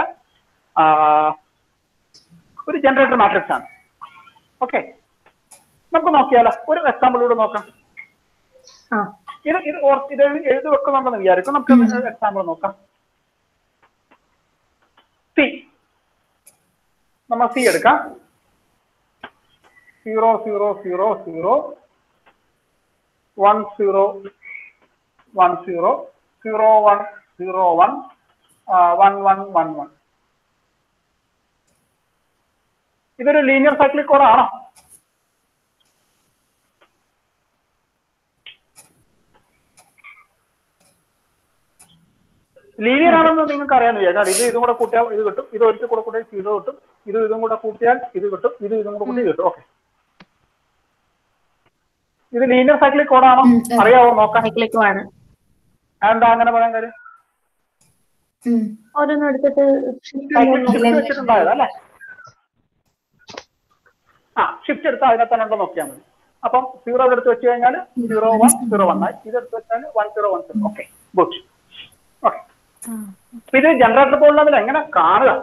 ഒരു ജനറേറ്റർ മാട്രിക്സ് ആണ്. ഓക്കെ, നമുക്ക് നോക്കിയാലോ, ഒരു എക്സാമ്പിളിലൂടെ നോക്കാം. ഇത് ഇത് ഇത് എഴുതി വെക്കുന്നുണ്ടെന്ന് വിചാരിക്കും. നമുക്ക് എക്സാമ്പിൾ നോക്കാം. സി, നമ്മൾ സി എടുക്കാം. Zero zero zero zero one zero one zero zero one zero one one one one one. ഇതൊരു ലീനിയർ സൈക്ലിക് കോഡ് ആണോ? ലീനിയർ ആണെന്ന് നിങ്ങൾക്ക് അറിയാൻ വിചാരിച്ചാൽ ഇത് ഇതും കൂടെ കൂട്ടിയാൽ ഇത് കിട്ടും, ഇത് ഒരിക്കൽ കൂടെ കൂട്ടിയാൽ സീറോ കിട്ടും, ഇത് ഇതും കൂടെ കൂട്ടിയാൽ ഇത് കിട്ടും, ഇത് ഇതും കൂടെ കൂട്ടി കിട്ടും. ഓക്കെ, ഇത് ലീനിയർ സൈക്ലിക് കോഡാണോ? അറിയാവോ? നോക്കാം. എന്താ അങ്ങനെ പറയാൻ കാര്യം? ഓരോന്നും എടുത്തിട്ട് വെച്ചിട്ടുണ്ടായത് അല്ലേ? ആ, ഷിഫ്റ്റ് എടുത്താൽ അതിനകത്ത് തന്നെ ഉണ്ടോ നോക്കിയാൽ മതി. അപ്പം സീറോ എടുത്ത് വെച്ച് കഴിഞ്ഞാൽ സീറോ വൺ സീറോ വൺ ആയി, ഇത് എടുത്ത് വെച്ചാൽ one zero one zero. Okay, good. Okay, ഇത് ജനറേറ്റർ പോലുള്ളതിൽ എങ്ങനെ കാണുക?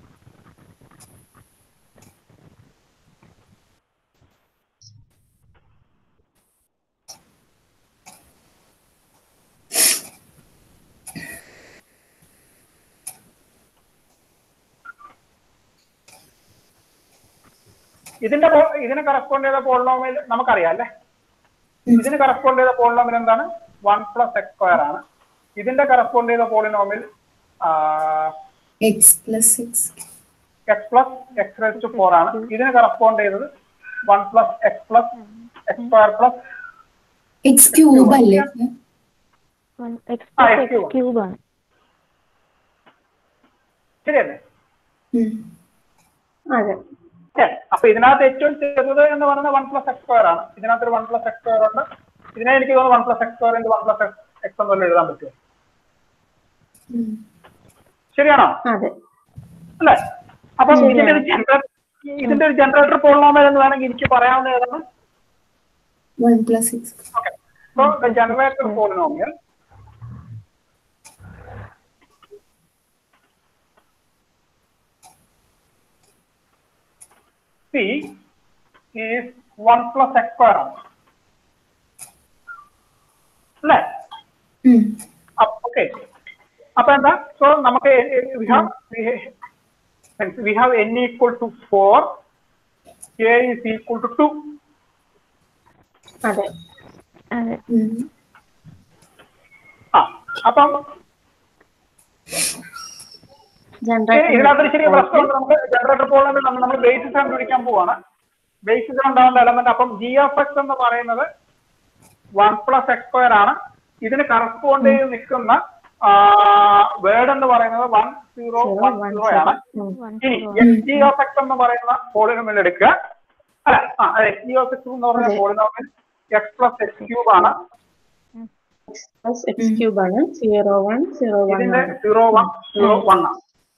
ഇതിന്റെ ഇതിന് കറസ്പോണ്ട് ചെയ്ത പോളിനോമിയൽ നമുക്കറിയാം അല്ലേ? ഇതിന് കറസ്പോണ്ട് ചെയ്ത പോളിനോമിയൽ എന്താണ്? വൺ പ്ലസ് എക്സ് സ്ക്വയർ ആണ്. ഇതിന്റെ കറസ്പോണ്ട് ചെയ്ത polynomial x plus x x plus x raise to four ആണ്. ഇതിന് കറസ്പോണ്ട് ചെയ്തത് one plus x plus X square plus x cube അല്ലേ? ശരിയല്ലേ? അതെ. അപ്പൊ ഇതിനകത്ത് ഏറ്റവും ചെറുത് എന്ന് പറയുന്നത് വൺ പ്ലസ് എക്സ് സ്ക്വയർ ആണ്. ഇതിനകത്ത് ഒരു വൺ പ്ലസ് എക്സ് സ്ക്വയർ ഉണ്ട്. ഇതിനെ എനിക്ക് തോന്നുന്നു one plus X square into one plus x എന്നല്ല എഴുതാൻ പറ്റുമോ? ശരിയാണോ? അല്ലേ? അപ്പൊ ഇതിന്റെ ഒരു ജനറേറ്റർ ഇതിന്റെ ഒരു ജനറേറ്റർ പോളിനോമിയൽ എന്ന് വേണമെങ്കിൽ എനിക്ക് പറയാവുന്ന ഏതാണ്? One plus x. Okay, so the generator polynomial C is one plus x square ആണ് അല്ലേ? ഓക്കെ, അപ്പൊ എന്താ? സോ നമുക്ക് we have we have n equal to four, k is equal to two. അതെ. ആ അപ്പം ഇതിനകത്തൊരു ചെറിയ പ്രശ്നമുണ്ട്. നമുക്ക് ജനറേറ്റർ പോളിനോമിയൽ നമ്മൾ ബേസിസ് കണ്ടുപിടിക്കാൻ പോവാണ്. ബേസിസ് ഉണ്ടാവുന്ന എലമെന്റ് അപ്പം ജി ഓഫ് എക്സ് എന്ന് പറയുന്നത് വൺ പ്ലസ് എക്സ് സ്ക്വയർ ആണ്. ഇതിന് കറസ്പോണ്ട് ചെയ്ത് നിൽക്കുന്ന വേർഡ് എന്ന് പറയുന്നത് വൺ സീറോ വൺ സീറോ ആണ്. ഇനി എക്സ് ജി ഓഫ് എക്സ് എന്ന് പറയുന്ന പോളിനോമിയൽ എടുക്കുക. അല്ല ആ എക്സ് ജി ഓഫ് എക്സ് എന്ന് പറയുന്ന polynomial x plus x cube ആണ്. ഇതിന്റെ സീറോ വൺ സീറോ വൺ ആണ്.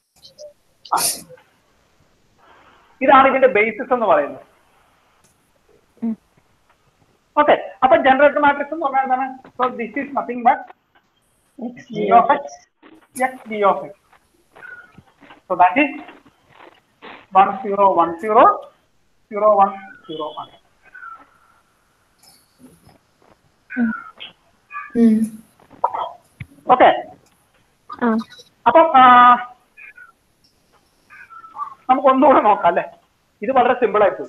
ഇതാണ് ഇതിന്റെ ബേസിസ് എന്ന് പറയുന്നത്. ഓക്കെ, അപ്പൊ ജനറേറ്റർ മാട്രിക്സ് എന്ന് പറഞ്ഞാൽ എന്താണ്? So this is nothing but g of x x d of x. So that is one zero one zero zero one zero one. Okay, അപ്പം നമുക്ക് ഒന്നുകൂടെ നോക്കാം അല്ലെ? ഇത് വളരെ സിമ്പിൾ ആയിട്ട്.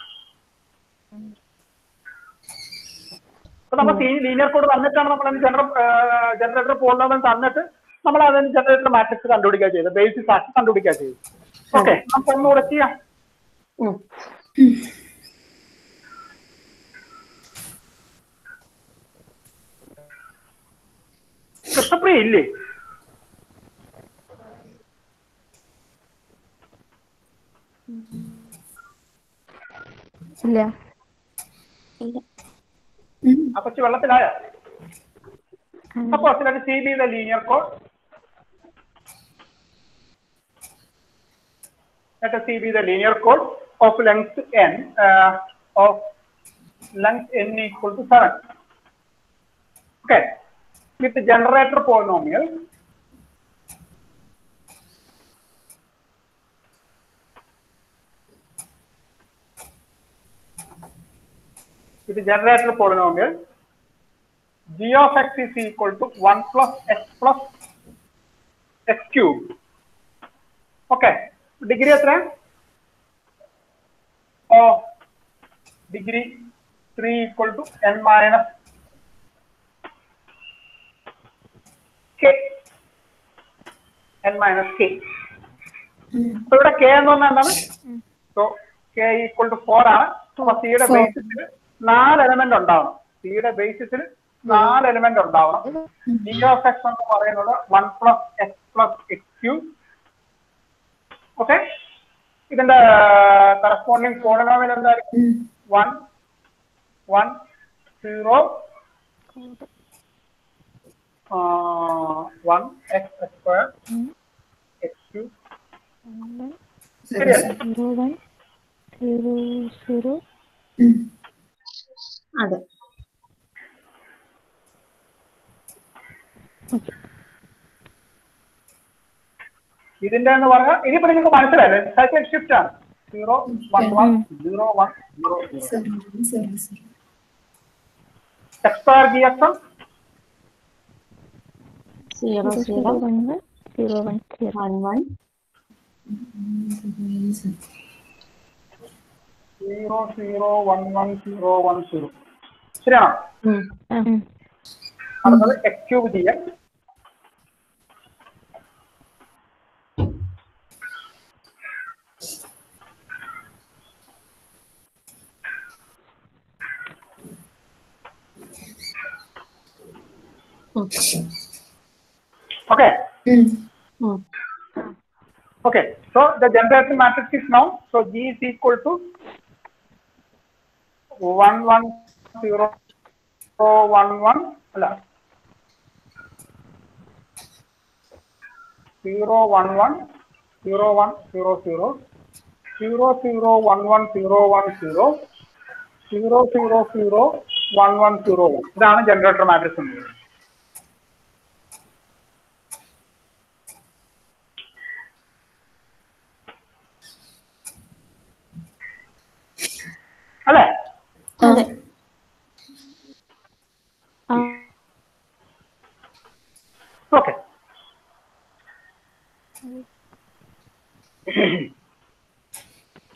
അപ്പൊ നമ്മൾ ലീനിയർ കോഡ് തന്നിട്ടാണ് നമ്മൾ ജനറൽ ജനറേറ്റർ പോളിനോമിയൽ തന്നിട്ട് നമ്മൾ അതിന് ജനറേറ്റർ മാട്രിക്സ് കണ്ടുപിടിക്കുക ചെയ്തത്, ബേസിസ് ആക്കി കണ്ടുപിടിക്കുക ചെയ്തത്. ഓക്കെ, നമുക്ക് ഒന്നുകൂടെ ചെയ്യാം. കൃഷ്ണപ്രിയ ഇല്ലേ? ഇല്ല. അപ്പൊ വെള്ളത്തിലായ അപ്പൊ let us see the linear code. Let us see the linear code of length n uh, of length n equal to seven. Okay, with the generator polynomial with the generator polynomial g of x is equal to one plus x plus x cube. Okay, degree എത്ര? Oh, degree three equal to n minus k, n minus k. So ഇവിടെ k എന്ന് പറഞ്ഞാൽ എന്താണ്? So k equal to four ആണ്. അപ്പൊ c യുടെ ബേസിസിൽ നാല് എലമെന്റ് ഉണ്ടാവണം. c യുടെ ബേസിസിൽ നാല് എലമെന്റ് ഉണ്ടാവണം. g of x എന്ന് പറയുന്നത് one plus x plus x cube. Okay, ഇതിന്റെ കറസ്പോണ്ടിങ് പോളിനോമിയൽ എന്തായിരിക്കും? One one zero one x square x cube. അതെ. ഇതിന്റെ എന്ന് പറഞ്ഞാൽ ഇനിയിപ്പോ നിങ്ങൾക്ക് മനസ്സിലായില്ലേ? സൈക്കിൾ ഷിഫ്റ്റ് ആണ്. Zero one one zero one zero x square g x m zero zero one zero one one one zero zero one one zero one zero. ശരിയാണോ? അടുത്തത് x cube g x. Okay. Mm. Mm. Okay. So the generator matrix is now, so G is equal to one one zero one one zero one one zero one zero zero zero zero one one zero one zero zero zero zero one one zero one. ഇതാണ് ജനറേറ്റർ മാട്രിക്സ്.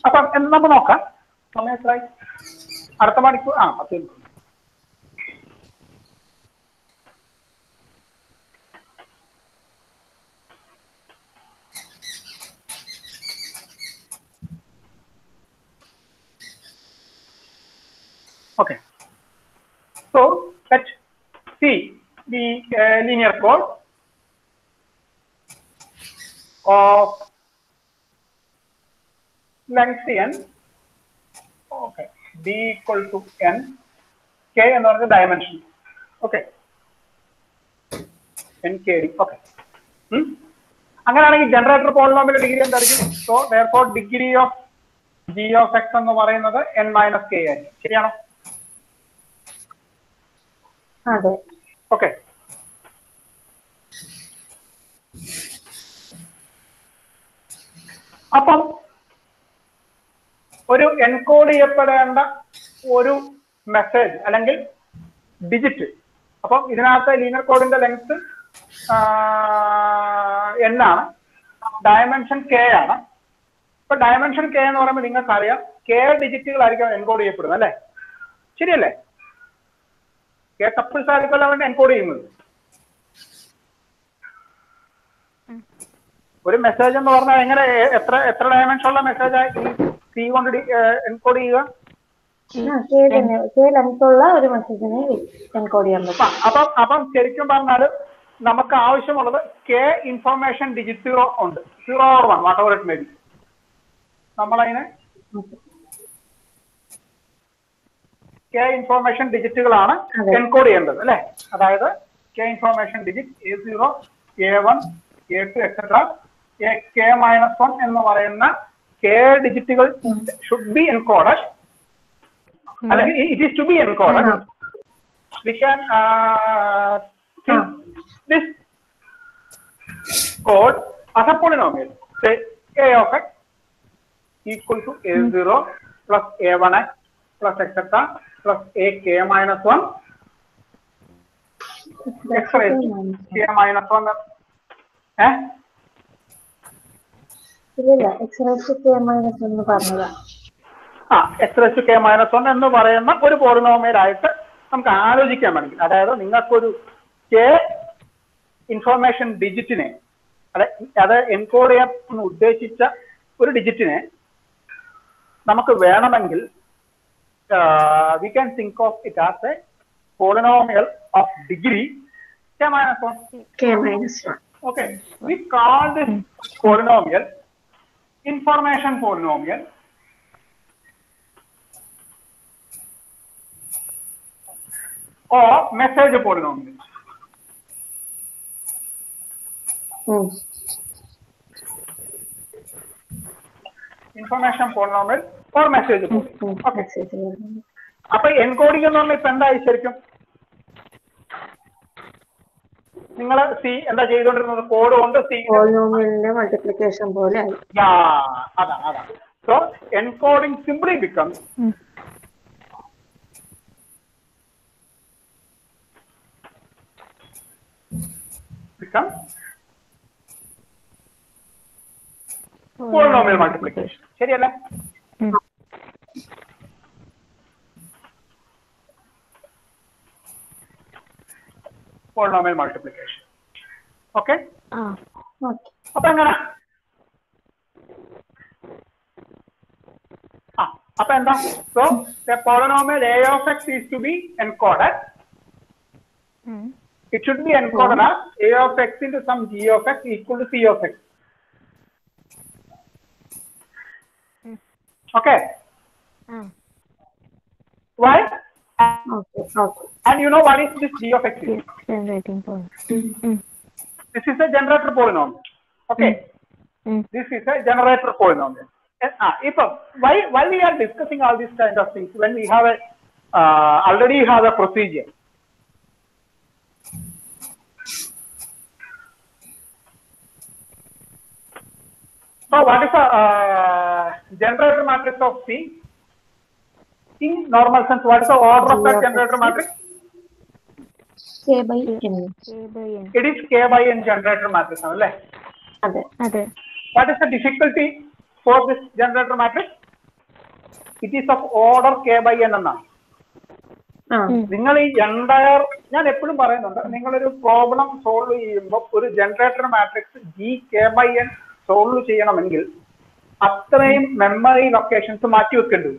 അപ്പം നമുക്ക് നോക്കാം. സമയം എത്രയായി? അടുത്ത മണിക്കൂർ ആ പത്ത് minute. Okay. So let's see the uh, linear code of length n. Okay. D equal to n. K and the dimension. Okay. N K D. Okay. Hmm? അങ്ങനെയാണെങ്കിൽ ജനറേറ്റർ പോളിനോമിയൽ ഡിഗ്രി എന്തായിരിക്കും? So therefore degree of g of x എന്ന് പറയുന്നത് n മൈനസ് കെ ആയിരിക്കും. ശരിയാണോ? അതെ. ഓക്കെ. അപ്പം ഒരു എൻകോഡ് ചെയ്യപ്പെടേണ്ട ഒരു മെസ്സേജ് അല്ലെങ്കിൽ ഡിജിറ്റ്, അപ്പം ഇതിനകത്ത് ലീനിയർ കോഡിന്റെ ലെങ്ത് എൻ ആണ്, ഡയമെൻഷൻ കെ ആണ്. ഇപ്പൊ ഡയമെൻഷൻ കെ എന്ന് പറയുമ്പോൾ നിങ്ങൾക്ക് അറിയാം കെ ഡിജിറ്റുകളായിരിക്കും എൻകോഡ് ചെയ്യപ്പെടുന്നത് അല്ലേ? ശരിയല്ലേ? കെ കപ്പിൾസ് ആയിരിക്കുമല്ലോ വേണ്ടി എൻകോഡ് ചെയ്യുന്നത്. ഒരു മെസ്സേജ് എന്ന് പറഞ്ഞാൽ എങ്ങനെ എത്ര എത്ര ഡയമെൻഷൻ ഉള്ള മെസ്സേജ് ആയി സി കൊണ്ട് എൻകോഡ് ചെയ്യുക? ഒരു മെസ്സേജിനെ എൻകോഡ് ചെയ്യാൻ പറ്റും. അപ്പം അപ്പം ശരിക്കും പറഞ്ഞാൽ നമുക്ക് ആവശ്യമുള്ളത് കെ ഇൻഫർമേഷൻ ഡിജിറ്റുകളോ ഉണ്ട്, zero or one whatever it may be. നമ്മളതിനെ കെ ഇൻഫോർമേഷൻ ഡിജിറ്റുകളാണ് എൻകോഡ് ചെയ്യേണ്ടത് അല്ലെ? അതായത് k information digit a zero, a one, a two etcetera, a k minus one എന്ന് പറയുന്ന കെ ഡിജിറ്റുകൾ ഷുഡ് ബി എൻകോഡഡ്, അല്ലെങ്കിൽ it is to be encoded. We can this code as a polynomial. Say a of x equal to a zero plus a one x plus etc plus a k minus one x raised to k minus one. Eh? ഇല്ല, x raised to k minus one എന്ന് പറഞ്ഞതാ. ആ x raised to k minus one എന്ന് പറയുന്ന ഒരു പോളിനോമിയൽ ആയിട്ട് നമുക്ക് ആലോചിക്കാൻ വേണമെങ്കിൽ, അതായത് നിങ്ങൾക്കൊരു k ഇൻഫോർമേഷൻ ഡിജിറ്റിനെ, അതെ അത് എൻകോഡ് ചെയ്യാൻ ഉദ്ദേശിച്ച ഒരു ഡിജിറ്റിനെ നമുക്ക് വേണമെങ്കിൽ Uh, we can think of it as a polynomial of degree k minus one. K minus one. Okay. We call this polynomial information polynomial or message polynomial. Hmm. Information polynomial or message polynomial. Okay. അപ്പൊ എൻകോഡിംഗ് എന്ന് പറഞ്ഞാൽ ഇപ്പൊ എന്തായി ശരിക്കും? നിങ്ങൾ സി എന്താ ചെയ്തോണ്ടിരുന്നത്? കോഡ് കൊണ്ട് സി പോളിനോമിയലിന്റെ മൾട്ടിപ്ലിക്കേഷൻ പോലെ ആയി. അതാണ് അതാണ്. So encoding simply becomes becomes polynomial multiplication. ശരിയല്ലേ? polynomial multiplication. Okay? Ah. Okay. അപ്പൊ എങ്ങനെ? ആ അപ്പൊ എന്താ? So the polynomial a of x is to be encoded. Hmm. It should be encoded as a of x into some g of x equal to c of x. Hmm. Okay? Ah. Why? Okay. Okay. And you know what is this g of x? Yes, generating point. Hmm. This is a generator polynomial. Okay? Hmm. This is a generator polynomial. Ah, if a, why why we are discussing all these kind of things when we have a uh, already have a procedure? So what is a uh, generator matrix of C? In normal sense, what is the order of that generator matrix? K by n. K by n. It is K by n generator matrix. അതെ. അതെ. What is the difficulty for this generator matrix? It is of order k by n എന്നാണ്. നിങ്ങൾ ഈ എൻടയർ, ഞാൻ എപ്പോഴും പറയുന്നുണ്ട്, നിങ്ങളൊരു പ്രോബ്ലം സോൾവ് ചെയ്യുമ്പോൾ ഒരു generator matrix g k by n solve ചെയ്യണമെങ്കിൽ അത്രയും മെമ്മറി ലൊക്കേഷൻസ് മാറ്റി വെക്കേണ്ടത്.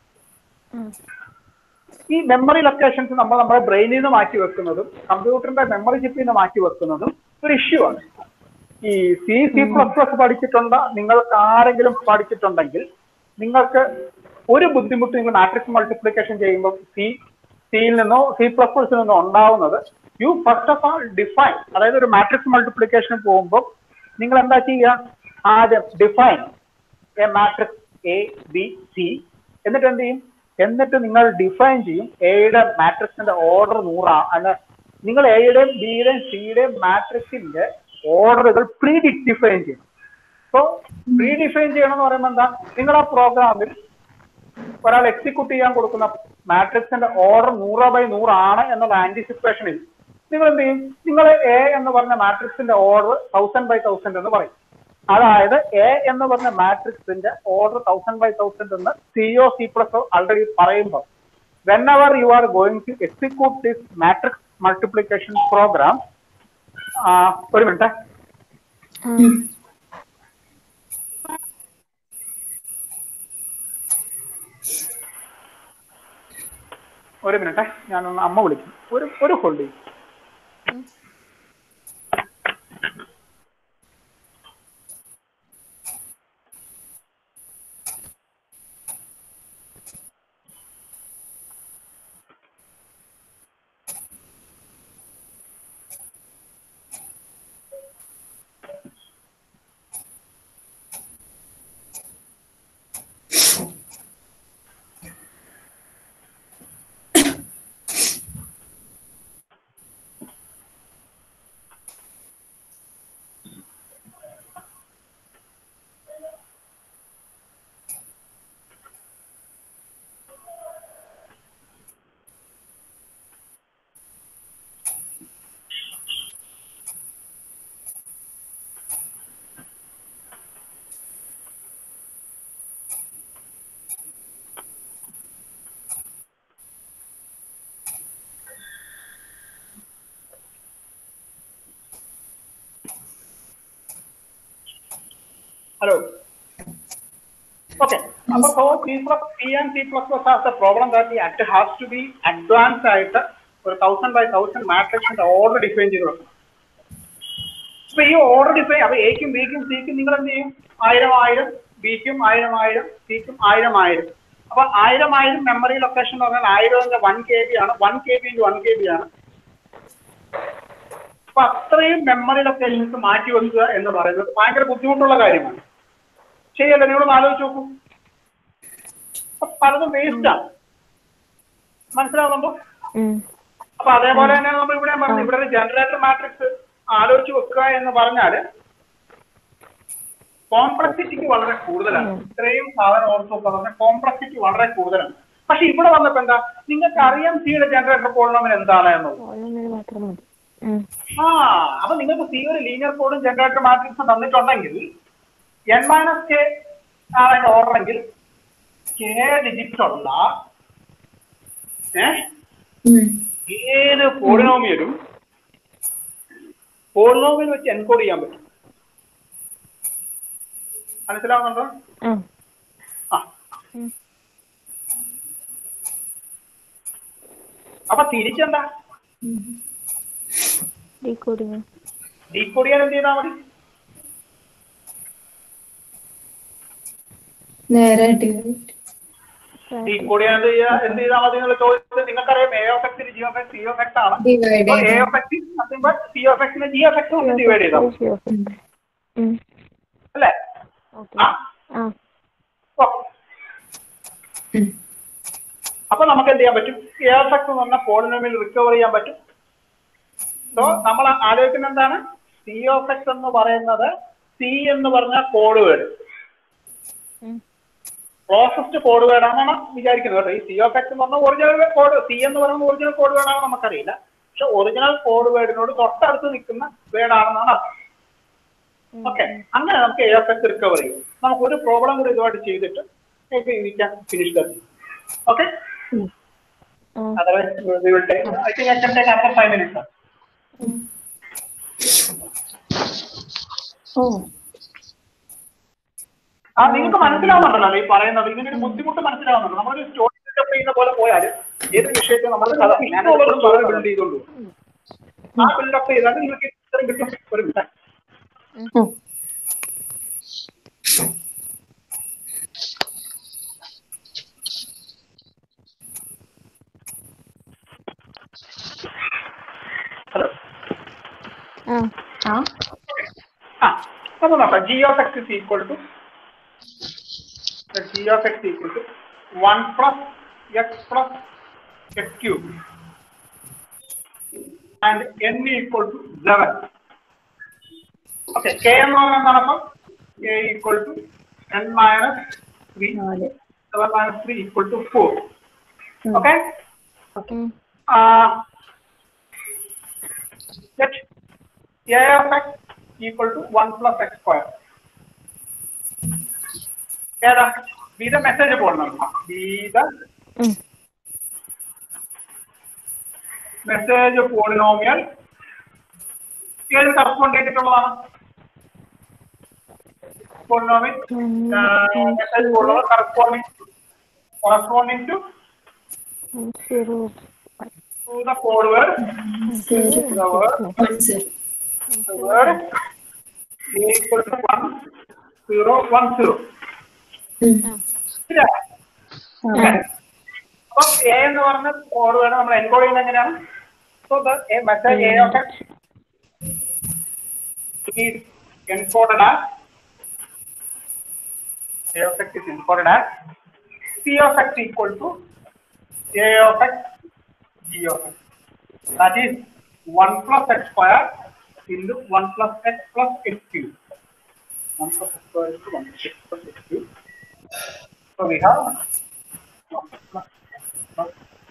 ഈ മെമ്മറി ലൊക്കേഷൻസ് നമ്മൾ നമ്മുടെ ബ്രെയിനിൽ നിന്ന് മാറ്റി വെക്കുന്നതും കമ്പ്യൂട്ടറിന്റെ മെമ്മറി ചിപ്പിൽ നിന്ന് മാറ്റി വെക്കുന്നതും ഒരു ഇഷ്യൂ ആണ്. ഈ സി സി പ്ലസ് പ്ലസ് പഠിച്ചിട്ടുണ്ട്, നിങ്ങൾക്ക് ആരെങ്കിലും പഠിച്ചിട്ടുണ്ടെങ്കിൽ നിങ്ങൾക്ക് ഒരു ബുദ്ധിമുട്ട് നിങ്ങൾ മാട്രിക്സ് മൾട്ടിപ്ലിക്കേഷൻ ചെയ്യുമ്പോൾ സി സിയിൽ നിന്നോ സി പ്ലസ് പ്ലസിൽ നിന്നോ ഉണ്ടാവുന്നത്, you first of all define, അതായത് ഒരു മാട്രിക്സ് മൾട്ടിപ്ലിക്കേഷൻ പോകുമ്പോൾ നിങ്ങൾ എന്താ ചെയ്യുക, ആദ്യം define a matrix a b c, എന്നിട്ട് എന്ത് ചെയ്യും, എന്നിട്ട് നിങ്ങൾ ഡിഫൈൻ ചെയ്യും എയുടെ മാട്രിക്സിന്റെ ഓർഡർ നൂറാണ്. നിങ്ങൾ എയുടെയും ബിയുടെയും സിയുടെയും മാട്രിക്സിന്റെ ഓർഡറുകൾ പ്രീ ഡിഫൈൻ ചെയ്യണം. സോ പ്രീ ഡിഫൈൻ ചെയ്യണം എന്ന് പറയുമ്പോൾ എന്താ, നിങ്ങൾ ആ പ്രോഗ്രാമിൽ ഒരാൾ എക്സിക്യൂട്ട് ചെയ്യാൻ കൊടുക്കുന്ന മാട്രിക്സിന്റെ ഓർഡർ നൂറ് ബൈ നൂറാണ് എന്നുള്ള ആന്റിസിപ്പേഷനിൽ നിങ്ങൾ എന്ത് ചെയ്യും, നിങ്ങൾ എ എന്ന് പറഞ്ഞ മാട്രിക്സിന്റെ ഓർഡർ തൗസൻഡ് ബൈ തൗസൻഡ് എന്ന് പറയും. അതായത് എ എന്ന് പറഞ്ഞ മാട്രിക്സിന്റെ ഓർഡർ തൗസൻഡ് ബൈ തൗസൻഡ് എന്ന് സിഒ സി പ്ലസ് ആൾറെഡി പറയുമ്പോൾ whenever you are going to execute this matrix multiplication program, ഒരു മിനിറ്റ്, ഒരു മിനിറ്റ് ഞാനൊന്ന് അമ്മ വിളിക്കും, ഒരു ഒരു ഹോൾഡ് ചെയ്യും. Hello. Okay. Number four, C plus C and C plus plus has the problem that the act has to be advanced ആയിട്ട് ഒരു തൗസൻഡ് ബൈ തൗസൻഡ് മാട്രിക്സിന്റെ ഓർഡർ ഡിഫൈൻ ചെയ്ത് വെക്കണം. അപ്പൊ ഈ ഓർഡർ ഡിഫൈൻ, അപ്പൊ എക്കും ബിക്കും സിക്കും നിങ്ങൾ എന്ത് ചെയ്യും, ആയിരം ആയിരം, ബിക്കും ആയിരം ആയിരം, സിക്കും ആയിരം ആയിരം. അപ്പൊ ആയിരം ആയിരം മെമ്മറി ലൊക്കേഷൻ എന്ന് പറഞ്ഞാൽ ആയിരം വൺ കെ ബി ആണ്, one K B into one K B ആണ്. അപ്പൊ അത്രയും മെമ്മറി ലൊക്കേഷൻസ് മാറ്റി വെക്കുക എന്ന് പറയുന്നത് ഭയങ്കര ബുദ്ധിമുട്ടുള്ള കാര്യമാണ്. ശരിയല്ല, നിങ്ങളൊന്ന് ആലോചിച്ച് നോക്കൂ. അപ്പൊ പലതും വേസ്റ്റാണ്, മനസ്സിലാവുന്നുണ്ടോ? അപ്പൊ അതേപോലെ തന്നെ നമ്മൾ ഇവിടെ പറഞ്ഞു, ഇവിടെ ഒരു ജനറേറ്റർ മാട്രിക്സ് ആലോചിച്ച് വെക്കുക എന്ന് പറഞ്ഞാല് കോംപ്ലക്സിറ്റിക്ക് വളരെ കൂടുതലാണ്. ഇത്രയും സാധനം ഓർത്ത് പറഞ്ഞ കോംപ്ലക്സിറ്റി വളരെ കൂടുതലാണ്. പക്ഷെ ഇവിടെ വന്നപ്പോ എന്താ, നിങ്ങൾക്ക് അറിയാം സിയുടെ ജനറേറ്റർ പോളിനോമിയൽ എന്താണ് എന്നുള്ളത്. ആ അപ്പൊ നിങ്ങൾക്ക് സി ഒരു ലീനിയർ കോഡും ജനറേറ്റർ മാട്രിക്സും തന്നിട്ടുണ്ടെങ്കിൽ എൻ മൈനസ് കെ ആണ് ഓർഡർ എങ്കിൽ കെ ഡിജിറ്റ് ഉള്ള ഏത് പോളിനോമിയലും പോളിനോമിയൽ വെച്ച് എൻകോഡ് ചെയ്യാൻ പറ്റും. മനസ്സിലാവുന്നുണ്ടോ? ആ അപ്പൊ തിരിച്ചെന്താ, ഡീകോഡ് ചെയ്യാൻ എന്ത് ചെയ്താൽ മതി, ഡീകോഡ് ചെയ്യാൻ എന്ത് ചെയ്യാ എന്ത് ചെയ്താൽ മതി എന്നുള്ള ചോദിച്ചത് നിങ്ങൾക്കറിയാം. എ ഓഫ് എക്സിന് g of x, c of X ആണ്. A of x nothing but c of എക്സിനെ ജി ഓഫ് എക്സ് കൊണ്ട് ഡിവൈഡ് ചെയ്താൽ അല്ലേ? അപ്പൊ നമുക്ക് എന്ത് ചെയ്യാൻ പറ്റും, എ ഓഫ് എക്സ് എന്ന് പറഞ്ഞ പോളിനോമിയൽ റിക്കവർ ചെയ്യാൻ പറ്റും. സോ നമ്മൾ ആലോചിക്കുന്നത് എന്താണ്, സി ഓഫ് എക്സ് എന്ന് പറയുന്നത് സി എന്ന് പറഞ്ഞ code word, closest code word ആണെന്നാണ് വിചാരിക്കുന്നത് കേട്ടോ. ഈ സി ഓഫ് എക്സ് എന്ന് പറഞ്ഞ ഒറിജിനൽ കോഡ്, സി എന്ന് പറയുന്ന ഒറിജിനൽ കോഡ് വേർഡ് ആണെന്ന് നമുക്കറിയില്ല. പക്ഷെ ഒറിജിനൽ കോഡ് വേർഡിനോട് തൊട്ടടുത്ത് നിൽക്കുന്ന വേർഡ് ആണെന്നാണ് അർത്ഥം. ഓക്കെ, അങ്ങനെ നമുക്ക് എ ഓഫ് എക്സ് റിക്കവർ ചെയ്യും. നമുക്ക് ഒരു പ്രോബ്ലം കൂടി ഇതുമായിട്ട് ചെയ്തിട്ട് maybe we can finish that. Okay. Oh. Otherwise, we will take. I think I can take after five minutes. Sir. Oh. ആ നിങ്ങൾക്ക് മനസ്സിലാവുന്നുണ്ടല്ലോ ഈ പറയുന്നത്, ഇതിനൊരു ബുദ്ധിമുട്ട് മനസ്സിലാവുന്നുണ്ടോ? നമ്മളൊരു സ്റ്റോറി സെറ്റപ്പ് ചെയ്യുന്ന പോലെ പോയാൽ ഏത് വിഷയത്തിൽ നമ്മൾ ഇഷ്ടമുള്ളതും പോലെ ബിൽഡ് ചെയ്തോളൂ. ആ ബിൽഡപ്പ് ചെയ്താൽ നിങ്ങൾക്ക് ഇത്രയും കിട്ടും ഒരു മിനിറ്റ്. ഹലോ ആ ആ അപ്പൊ നോക്കാം. G of X is equal to g of x equal to one plus x plus x cube and n equal to eleven. Okay, k എന്ന് പറഞ്ഞാൽ എന്താണ്? അപ്പം k equal to n minus three, seven minus three equal to four. Okay. Okay. Uh, let a of x equal to one plus x square. ഏതാ? ബി ദ മെസ്സേജ് പോകണം. ബി ദ മെസ്സേജ് പോളിനോമിയൽ ഏത് കറസ്പോണ്ട് ചെയ്തിട്ടുള്ളതാണ്? Polynomial message polynomial corresponding corresponding to to the code word the word the word a equal to one zero one zero. അപ്പൊ എ എന്ന് പറഞ്ഞ കോഡ് വേണം നമ്മൾ എൻകോഡ് ചെയ്യുന്നത് എങ്ങനെയാണ്? So the message a of X is encoded as a of X is encoded as p of X equal to a of X G of x. That is one plus x square into one plus x plus x cube. one plus x square into one plus x plus x cube. So we have one plus x plus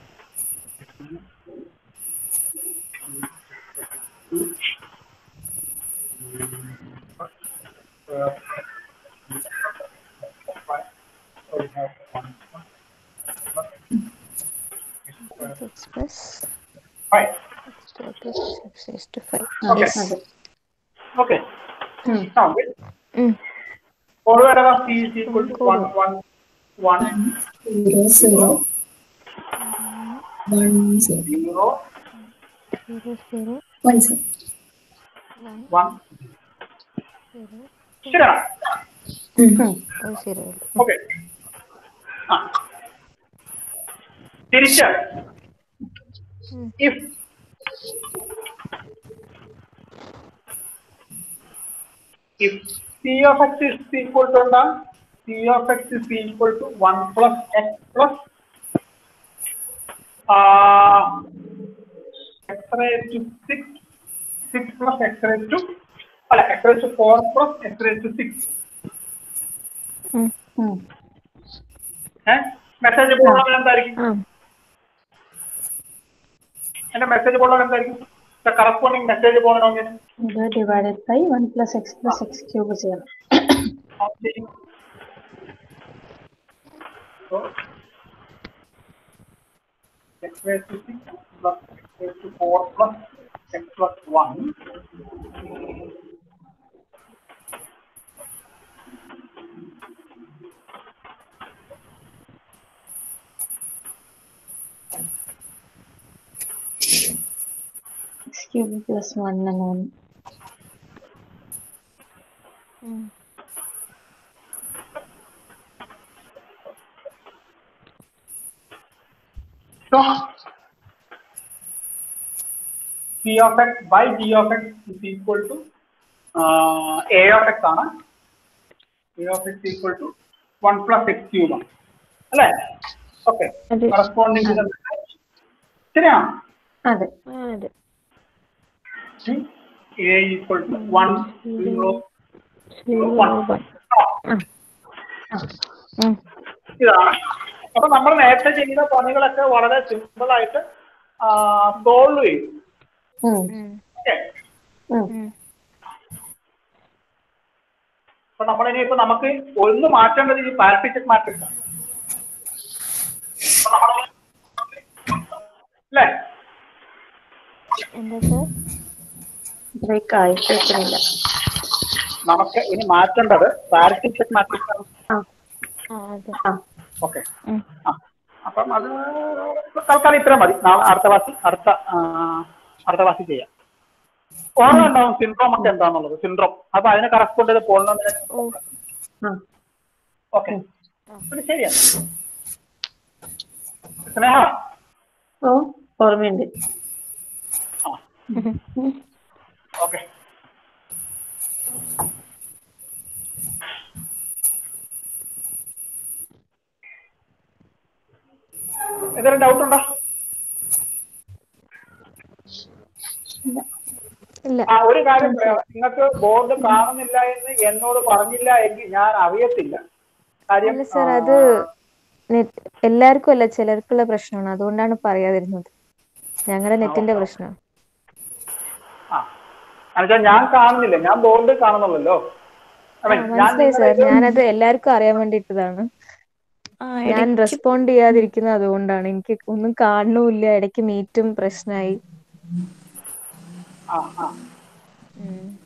X plus five. X raised to five. Okay. Yes. Okay. Hmm. Now, with Mm. or wherever c is equal to one, one, one, Zero, zero. One, zero. zero, Zero zero One, zero. one one. zero ശരിയാണോ? oh zero. Okay. ആ തിരിച്ച് Hmm. if if c of x is equal to എന്താ? c of x is equal to one plus x plus uh, x raised to six, six plus x raised to അല്ല x raised to four plus x raised to six. ഏഹ് മെസ്സേജ് പോകണം എന്തായിരിക്കും? ആ എന്റെ മെസ്സേജ് പോകണം എന്തായിരിക്കും? The corresponding message polynomial ഇത് divided by one plus x plus x cube ചെയ്യണം. so x raised to six plus x raised to four plus x plus one x cube plus one and one. Mm. so g of x by g of x is equal to uh, a of x ആണ്. a of x equal to one plus x cube ആണ് അല്ലേ? ഓക്കെ അതെ corresponding to the message ശരിയാണോ? അതെ. ആ അതെ a equal to one zero zero one. one. ആ ഉം. ഇതാണ്. അപ്പൊ നമ്മൾ നേരത്തെ ചെയ്ത പണികളൊക്കെ വളരെ സിമ്പിൾ ആയിട്ട് സോൾവ് ചെയ്യും. ഉം. Mm. ഓക്കെ ഉം. Mm. അപ്പൊ നമ്മളിനി ഇപ്പൊ നമുക്ക് ഒന്ന് മാറ്റേണ്ടത് ഈ പാരസിറ്റിക് മാട്രിക്സ് ആണ്. അല്ലേ? എന്താ സാർ? ബ്രേക്ക് ആയി കേൾക്കുന്നില്ല. നമുക്ക് ഇനി മാറ്റേണ്ടത് പാരിറ്റി ചെക്ക് മാട്രിക്സ് ആണ്. ആ ആ അതെ. ആ ഓക്കെ. ആ അപ്പം അത് തൽക്കാലം ഇത്രയും മതി. നാളെ അടുത്ത ക്ലാസ്സിൽ അടുത്ത ആ, അടുത്ത ക്ലാസ്സിൽ ചെയ്യാം. ഓർമ്മ ഉണ്ടാവും സിൻഡ്രോം ഒക്കെ എന്താണെന്നുള്ളത്. സിൻഡ്രോം അപ്പൊ അതിനെ കറസ്പോണ്ട് ചെയ്ത് പോളിനോമിയൽ. ഓ ആ ഓക്കെ. പിന്നെ ശരിയാണ്. സ്നേഹ ഓ ഓർമ്മയുണ്ട്. ഓക്കെ. എന്തെങ്കിലും ഡൗട്ട് ഉണ്ടോ? ഇല്ല. ആ ഒരു കാര്യം പറയാം. നിങ്ങൾക്ക് ബോർഡ് കാണുന്നില്ല എന്ന് എന്നോട് പറഞ്ഞില്ല എങ്കിൽ ഞാൻ അറിയത്തില്ല. കാര്യം അല്ല സാർ, അത് നെറ്റ് എല്ലാവർക്കും അല്ല, ചിലർക്കുള്ള പ്രശ്നമാണ്. അതുകൊണ്ടാണ് പറയാതിരുന്നത്. ഞങ്ങളുടെ നെറ്റിന്റെ പ്രശ്നമാണ്. ആ എന്നുവെച്ചാൽ ഞാൻ കാണുന്നില്ല, ഞാൻ ബോർഡ് കാണുന്നുള്ളല്ലോ. ആ മനസ്സിലായി സാർ. ഞാനത് എല്ലാവർക്കും അറിയാൻ വേണ്ടിയിട്ടതാണ്. ഞാൻ റെസ്പോണ്ട് ചെയ്യാതിരിക്കുന്നത് അതുകൊണ്ടാണ്. എനിക്ക് ഒന്നും കാണുന്നില്ല. ഇടയ്ക്ക് മീറ്റും പ്രശ്നമായി. ആ ആ